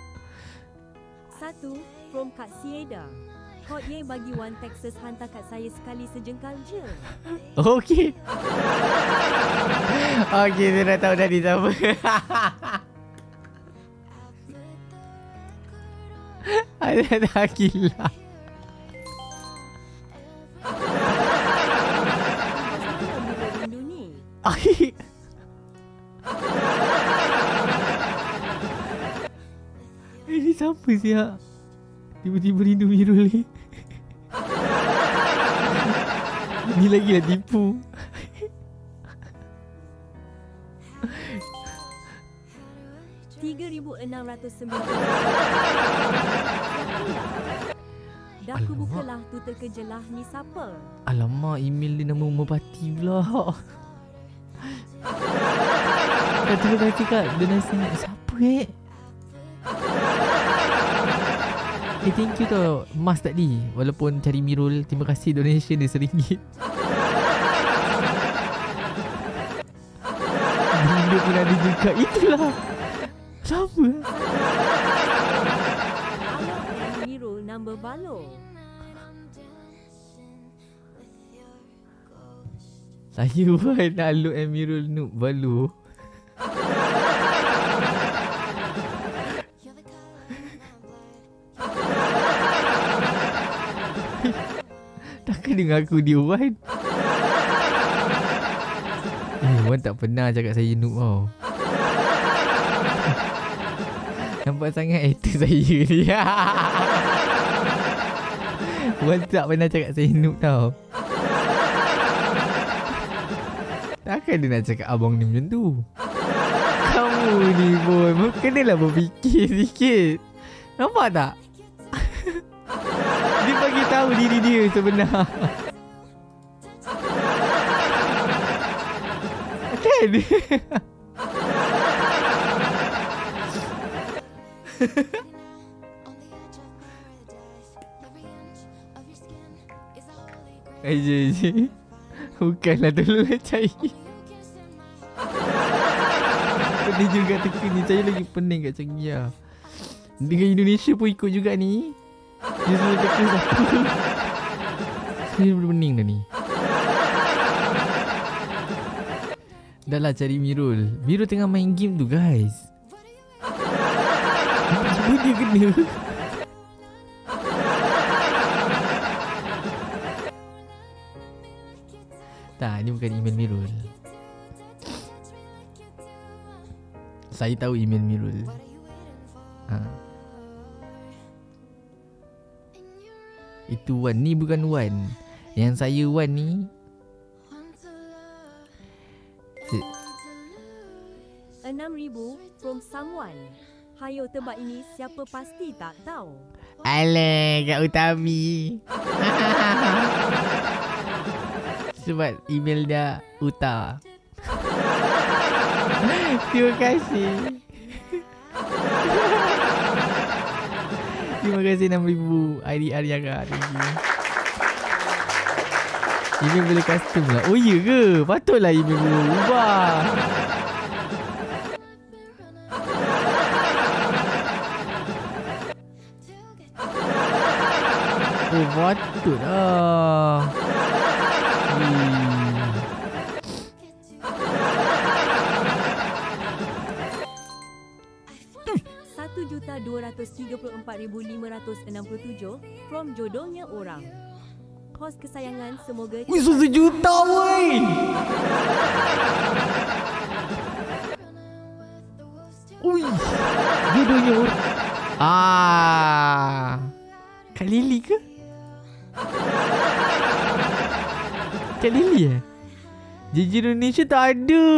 From Kak Sieda. Kod ye bagi Wan Texas hantar kat saya sekali sejengkal je. Okey. Okey, saya dah tahu dah di siapa. Ada gila. Ini siapa siap? Tiba-tiba rindu Mirul ni. Ni lagi lah tipu. Dah aku bukalah tu terkejelah ni siapa? Alamak, email dia nama Merpati pula. Terima kasih Kak donasi ni. Siapa thank you tau Mas tadi. Walaupun cari Mirul, terima kasih donation dia RM1. Dia pun ada juga. Itulah. Siapa? Alongg Mirul number balo. Saya pun Alongg Mirul Noob Balu. Takkan dengar aku dia Wan. Wan tak pernah cakap saya noob tau. Nampak sangat hater saya ni. Wan tak pernah cakap saya noob tau. Takkan dia nak cakap abang ni macam tu. Kamu ni pun kenalah berfikir sikit. Nampak tak? Dia bagi tahu diri dia sebenar. Kan? Aje. Bukanlah tolonglah cari. Pening juga teka ni. Saya lagi pening kat Cengia. Dengan Indonesia pun ikut juga ni. Dia suruh teka siapa. Saya pening dah ni. Dah lah cari Mirul. Mirul tengah main game tu guys. Tiba dia kena. Tak, ni bukan email Mirul. Saya tahu email Mirul. Itu Wan. Ni bukan Wan. Yang saya Wan ni 6,000 from someone. Hayo tebak ini siapa pasti tak tahu. Alah, Kak Utami. Sebab email dia Uta. Terima kasih. Terima kasih 6,000 IDR ya Kak. Thank you. Email boleh custom lah. Oh iya ke? Patutlah email boleh ubah. Oh patut lah. 1,234,567 from jodohnya orang. Hos kesayangan semoga. Wih, 1 juta weh. Ui, jodohnya orang. Kak Lily ke? Kak Lily JJ Indonesia tak ada.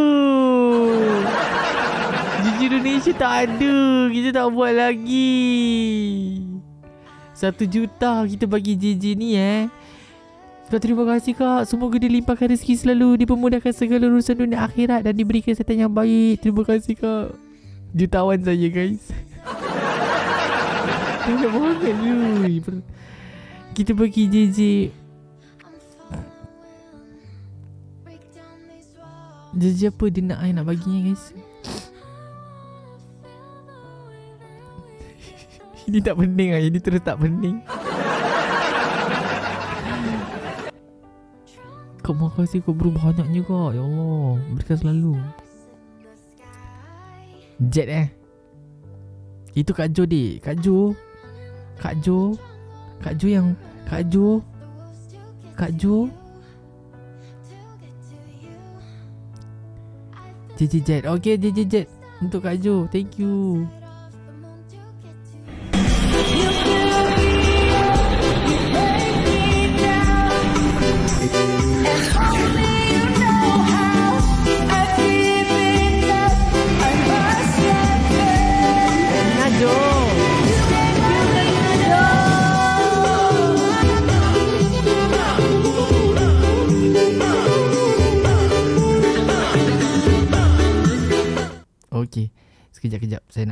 JJ Indonesia tak ada. Kita tak buat lagi. 1 juta kita bagi JJ ni Kak, terima kasih Kak. Semoga dia limpahkan rezeki selalu, dipermudahkan segala urusan dunia akhirat dan diberi kesihatan yang baik. Terima kasih Kak. Jutawan saya guys. Banyak banget ni. Kita bagi JJ. JJ apa dia nak baginya guys? Ini tak pening lah. Ini terus tak pening. Kak, makasih kau beri banyaknya Kak. Ya Allah, berikan selalu. Jet itu Kak Jo dek. Kak Jo yang Kak Jo JJ Jet. Okay, JJ Jet untuk Kak Jo. Thank you.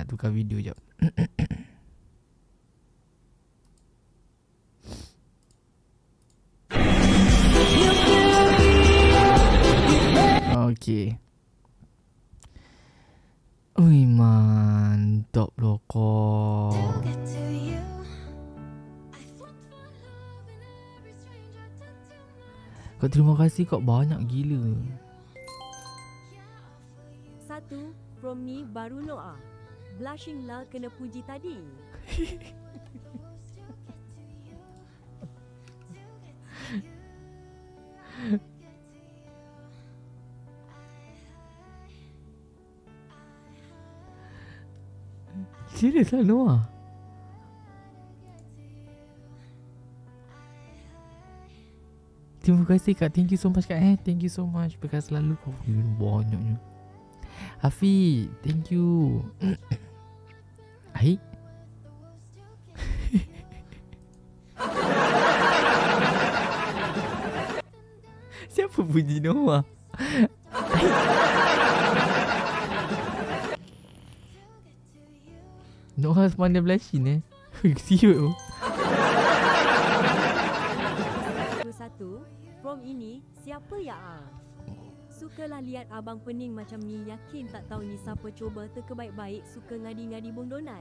nak tukar video jap. Okay. Ui, mantap loh kok. Kak, terima kasih kak, banyak gila. 1 from me baru Noah. Blushing lah kena puji tadi. Serius lah Noah. Terima kasih kak. Thank you so much kak. Thank you so much. Bekas selalu kau banyaknya. Hafiz, thank you. Hai. Siapa puji Noah? Noah pandai blushing Siut. 1 from ini siapa ya? Sukalah lihat abang pening macam ni, yakin tak tahu ni siapa, cuba teka baik-baik, suka ngadi-ngadi bung donat.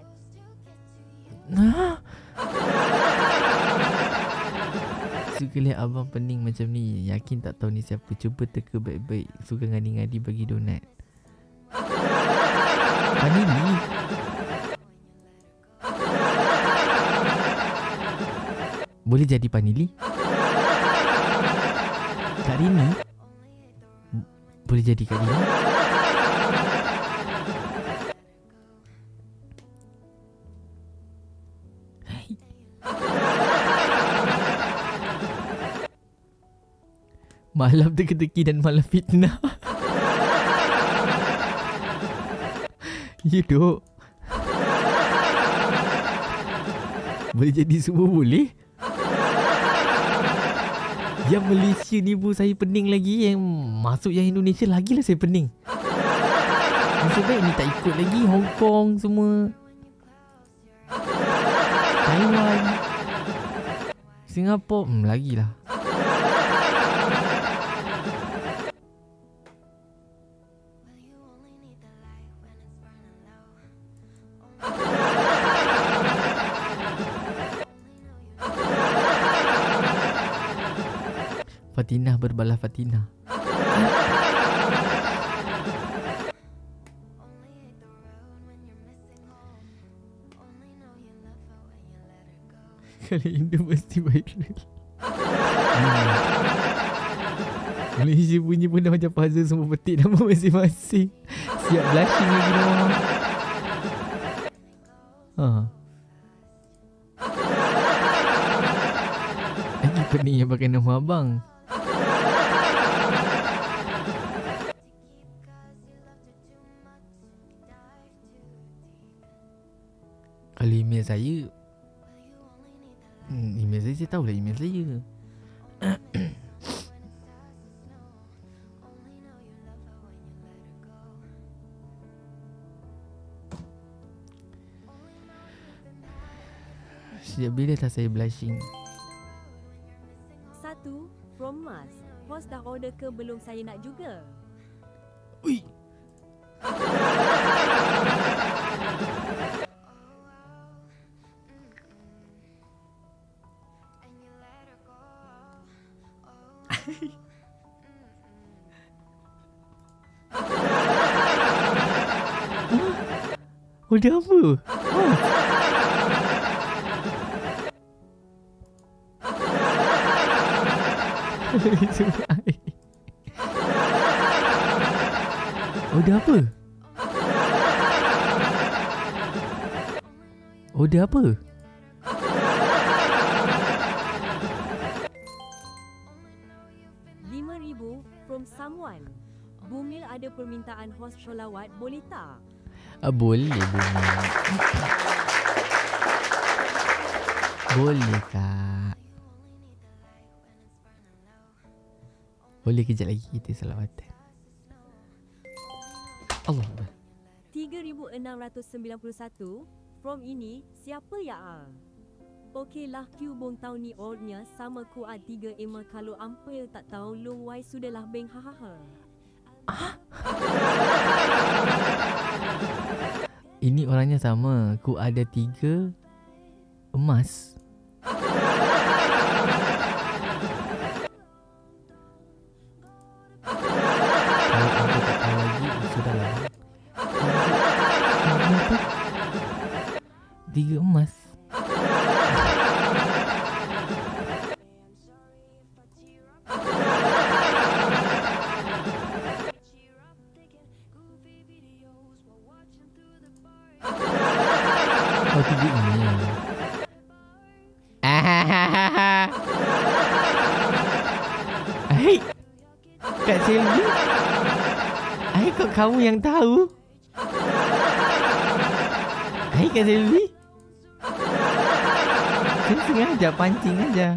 Suka lihat abang pening macam ni, yakin tak tahu ni siapa, cuba teka baik-baik, suka ngadi-ngadi bagi donat. Pani ni. Boleh jadi Panili? Kak Rini? Boleh jadi Kak Rini? Malam teka-teki dan malam fitnah. You duk. Boleh jadi semua boleh. Yang Malaysia ni pun saya pening lagi. Yang masuk yang Indonesia lagilah saya pening. Nasib baik ni tak ikut lagi. Hong Kong semua, Taiwan, Singapura, lagilah. Fatinah berbalah Fatinah. Kalau Indo mesti viral. Malaysia punya pun dah macam puzzle, semua petik nama masing-masing. Siap blushing lagi dah. Lagi pening yang pakai nama abang. Kalau email saya, email saya tahulah email saya. Sejak bila tak saya blushing? 1 from Mas. Hos dah order ke belum, saya nak juga. Ui. Order apa? Order apa? Order apa? RM5,000 from someone. Bumil ada permintaan host sholawat, boleh tak? Boleh Bumi. Boleh kak. Boleh kejap lagi kita salawatan. Allah. 3 3691. From ini, siapa ya A? Okeylah Q bong tahu ni ornya sama ku A 3 Emma kalau ampil tak tahu long why sudahlah beng hahaha. Ini orangnya sama. Ku ada 3 emas. Kalau aku tak tahu lagi, sudahlah. Apa? 3 emas. Oh, 3 ini. Hai, Kak Selvi. Hai, kok kamu yang tahu? Hai, Kak Selvi. Saya sengaja pancing aja.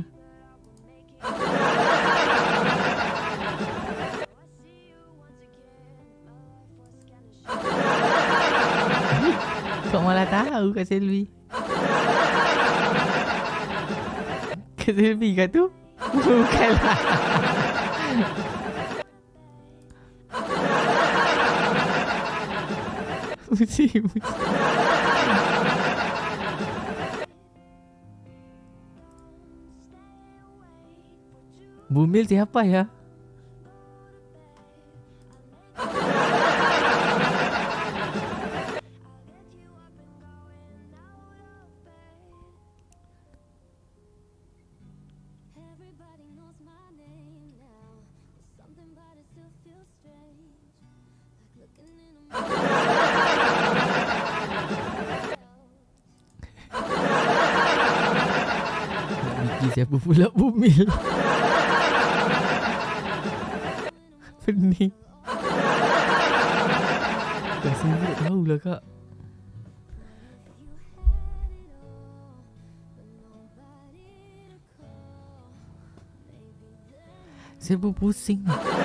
Hai, kok malah tahu Kak Selvi? Kak Selvi kah tu? Bukanlah. Musim. Bumil siapa ya? Nak fikir siapa pula Bumil? Pening. Kak Selvi tak tahulah Kak. Saya pun pusing.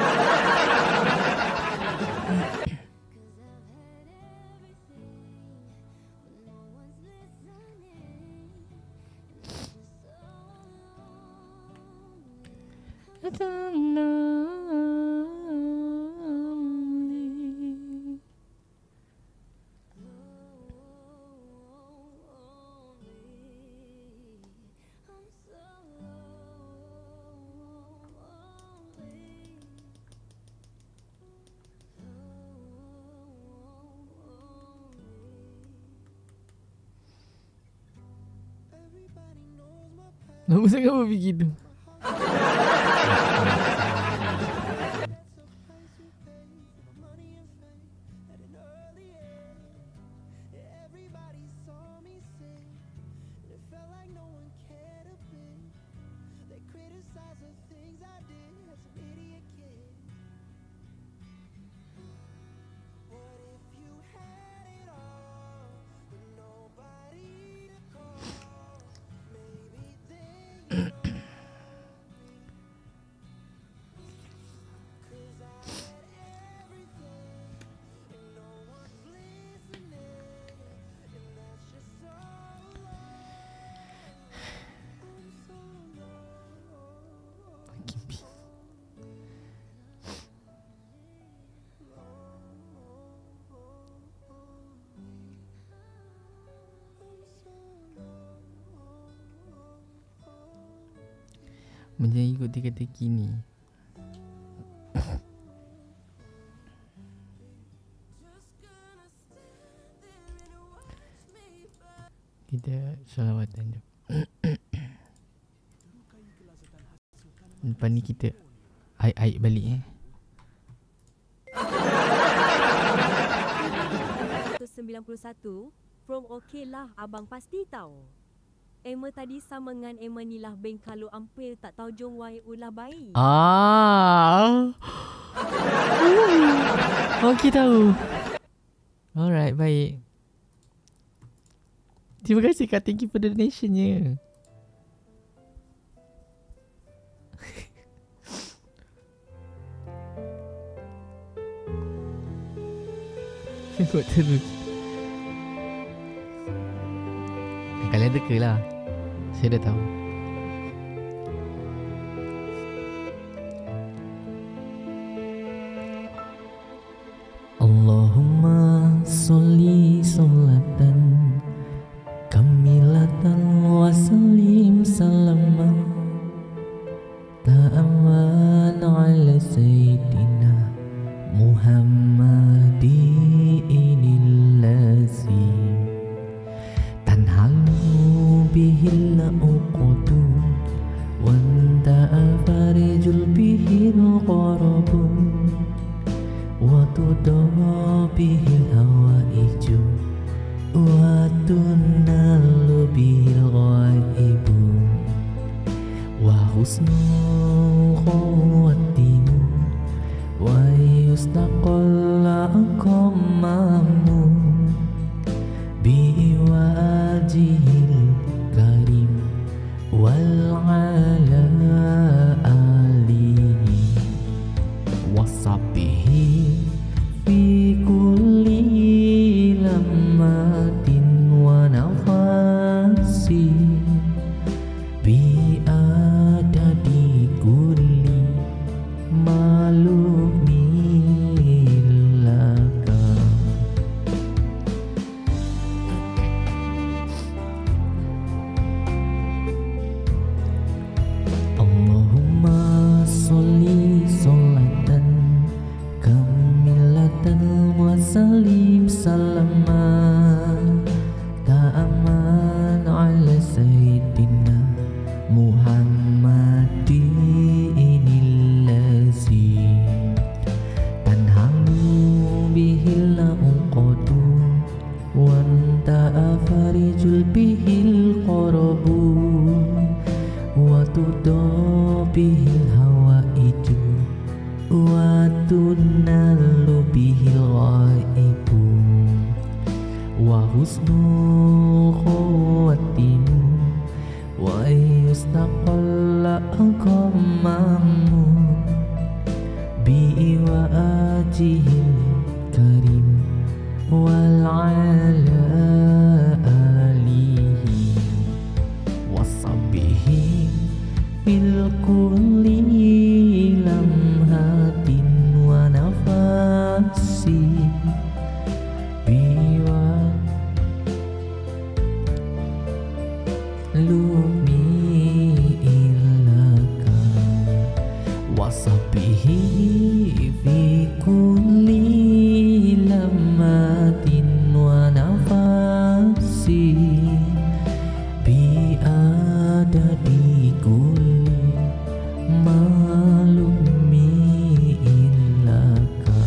Lama sangat berfikir tu. Macam ikut teka-teki ni. Kita salawatan jap. Lepas ni kita aik-aik balik 91. From okay lah abang pasti tahu. Emma tadi sama dengan Emma ni lah beng kalau ampil tak tahu jong wai ulah baik. Okay tahu. Alright, baik. Terima kasih Kak, thank you for donationnya. Tengok terus. Kalian teka lah. Saya dah tahu. Allahumma sholli sholatan kamilatan wa sallim salaman ta'aman ala sayyidina Muhammadin lazi tanhalu bihil uqdu wa ta'afarijul bihil qarabu wa tudabihil hawaiju wa tunalu bihil ghaibu wa husnul khawatimu wa yustaqalla aqamamu bi wajhil karim wal ala alihi wasabbihi fi kulli lamatin wa nafasi bi adadi kulli malumin laka. Allahumma sholli sholatan kamilatan wa sallim salaman ta'aman ala sayyidina Muhammadin lazi tanhalu bihil uqadu wa ta'afarijul bihil qarabu wa tudabihil hawaiju wa tunalu bihil ghaibu wa husnul khawatimu wa yustaqalla aqamamu bi wajhil karim wal ala alihi wasabbihi fil kulli lamhatin wa nafasi biwa lumi ilaka wasabbihi fi kulli lamatin wa nafasi bi adadi kulli malumi ilaka.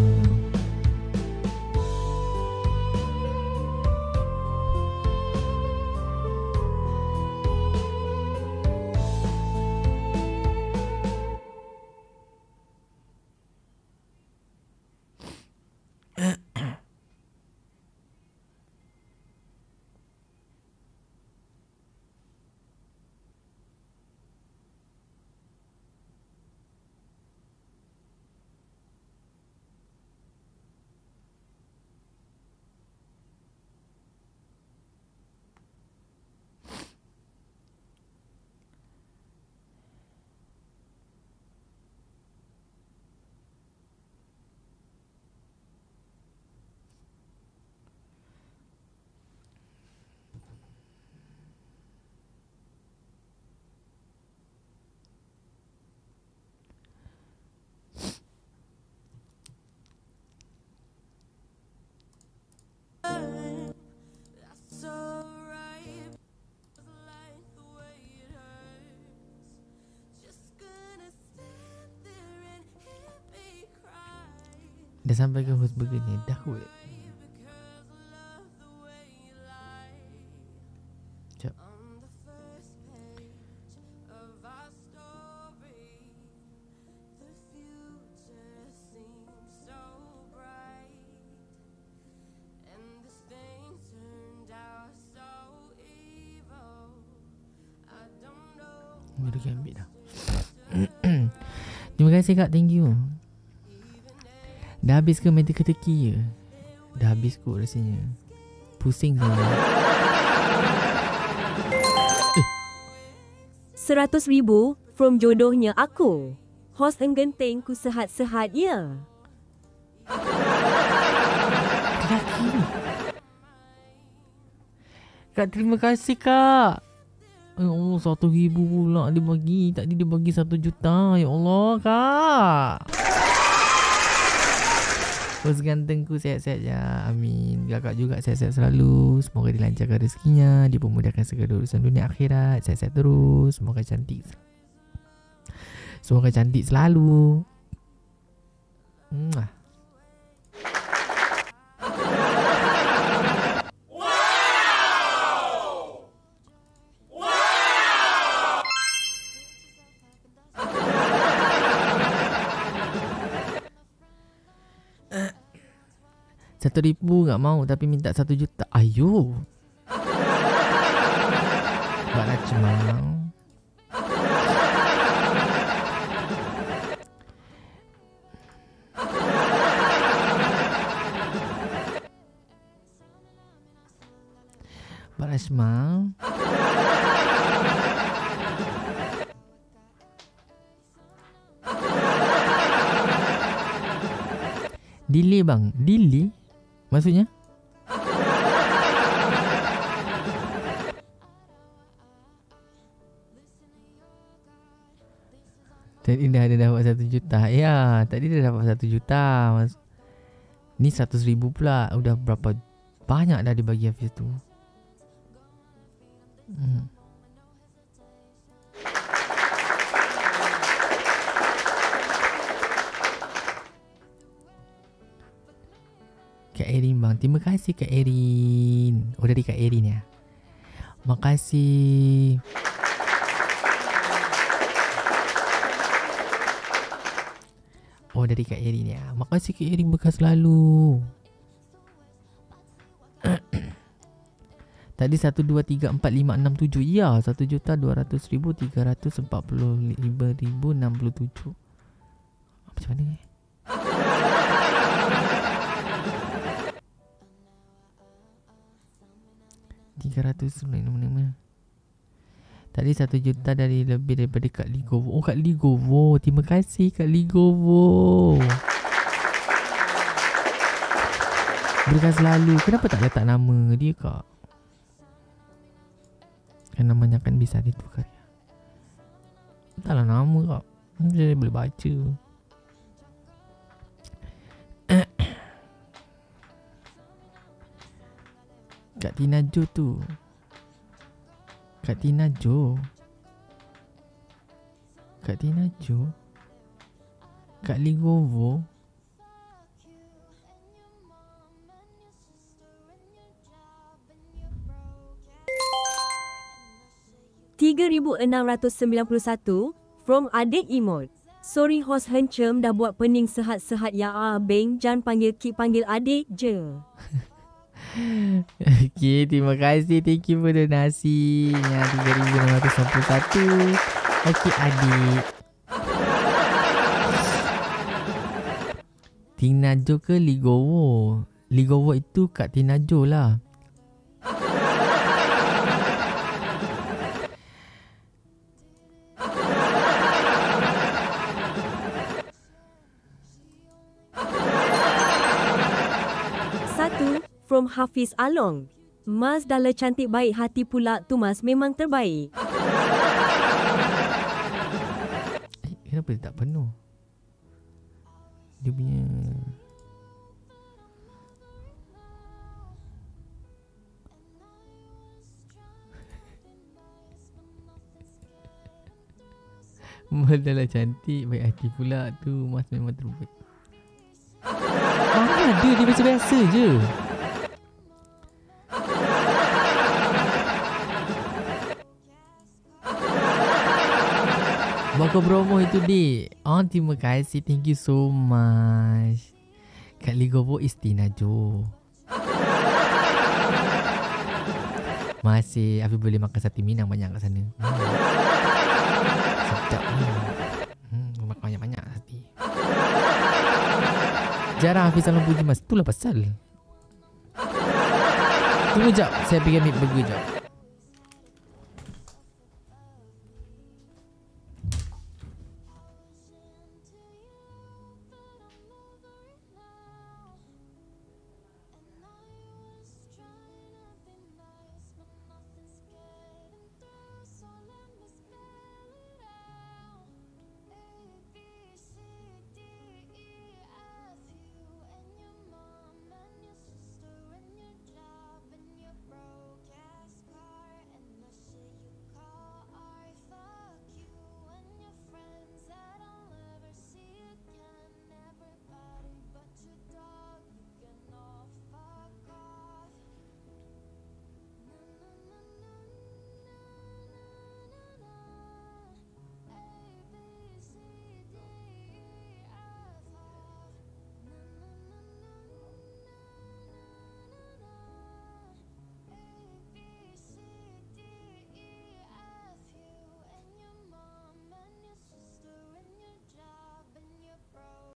Dah sampai ke host burger ni. Dah kot. Sekejap. Dia dah ambil dah. Terima kasih Kak, thank you. Dah habis ke main teka-teki je? Dah habis kot rasanya. Pusing saya. 100,000 from jodohnya aku. Hos enggenting ku sehat-sehat ya. Lelaki ni. Kak, terima kasih Kak. Ya Allah, 1,000 pula dia bagi. Tadi dia bagi 1 juta. Ya Allah Kak. Bos gantengku sehat-sehat je. Amin. Kakak juga sehat-sehat selalu. Semoga dilancarkan rezekinya, dipermudahkan segala urusan dunia akhirat. Sehat-sehat terus. Semoga cantik. Semoga cantik selalu. RM1,000 tak mau tapi minta 1 juta. Ayo. Baklah cemang. Baklah cemang. Delay bang. Delay? Maksudnya? Tadi dah ada dapat 1 juta. Ya, tadi dah dapat 1 juta. Ni 100,000 pula. Udah berapa banyak dah dibagi Hafiz tu. Kak Erin bang. Terima kasih Kak Erin. Oh, dari Kak Erin ya. Makasih. Oh, dari Kak Erin ya. Makasih Kak Erin, bekas selalu. Tadi 1, 2, 3, 4, 5, 6, 7. Ya, 1,200,345,067. Macam mana ni? RM300. Tadi 1 juta dari lebih daripada Kak Ligovo. Oh, Kak Ligovo. Terima kasih Kak Ligovo. Berkah selalu. Kenapa tak letak nama dia Kak? Kan namanya kan bisa ditukar. Letaklah nama Kak. Saya boleh baca. Kak Tina Jo tu. Kak Tina Jo. Kak Tina Jo. Kak Ligovo. RM3,691 from adik Imod. Sorry hos hencem dah buat pening sehat-sehat ya Beng. Jangan panggil Kik, panggil adik je. Okay, terima kasih. Thank you for donasi. Yang RM3,691. Okay adik. Tina Jo ke Ligovo? Ligovo itu Kak Tina Jo lah. From Hafiz Alongg. Mas Dala cantik baik hati pula tu Mas, memang terbaik. Kenapa dia tak penuh? Dia punya Mas Dala cantik baik hati pula tu Mas, memang terbaik. Mana ada, dia biasa-biasa je. Baka promo itu dik. Oh, terima kasih. Thank you so much. Kak Ligovo is Tina Jo. Masih Afi boleh makan sate Minang banyak kat sana. Sedap ni. Makan banyak-banyak sate. Jarang Hafiz salam puji Mas. Itulah pasal. Tunggu jap, saya pergi ambil burger jap.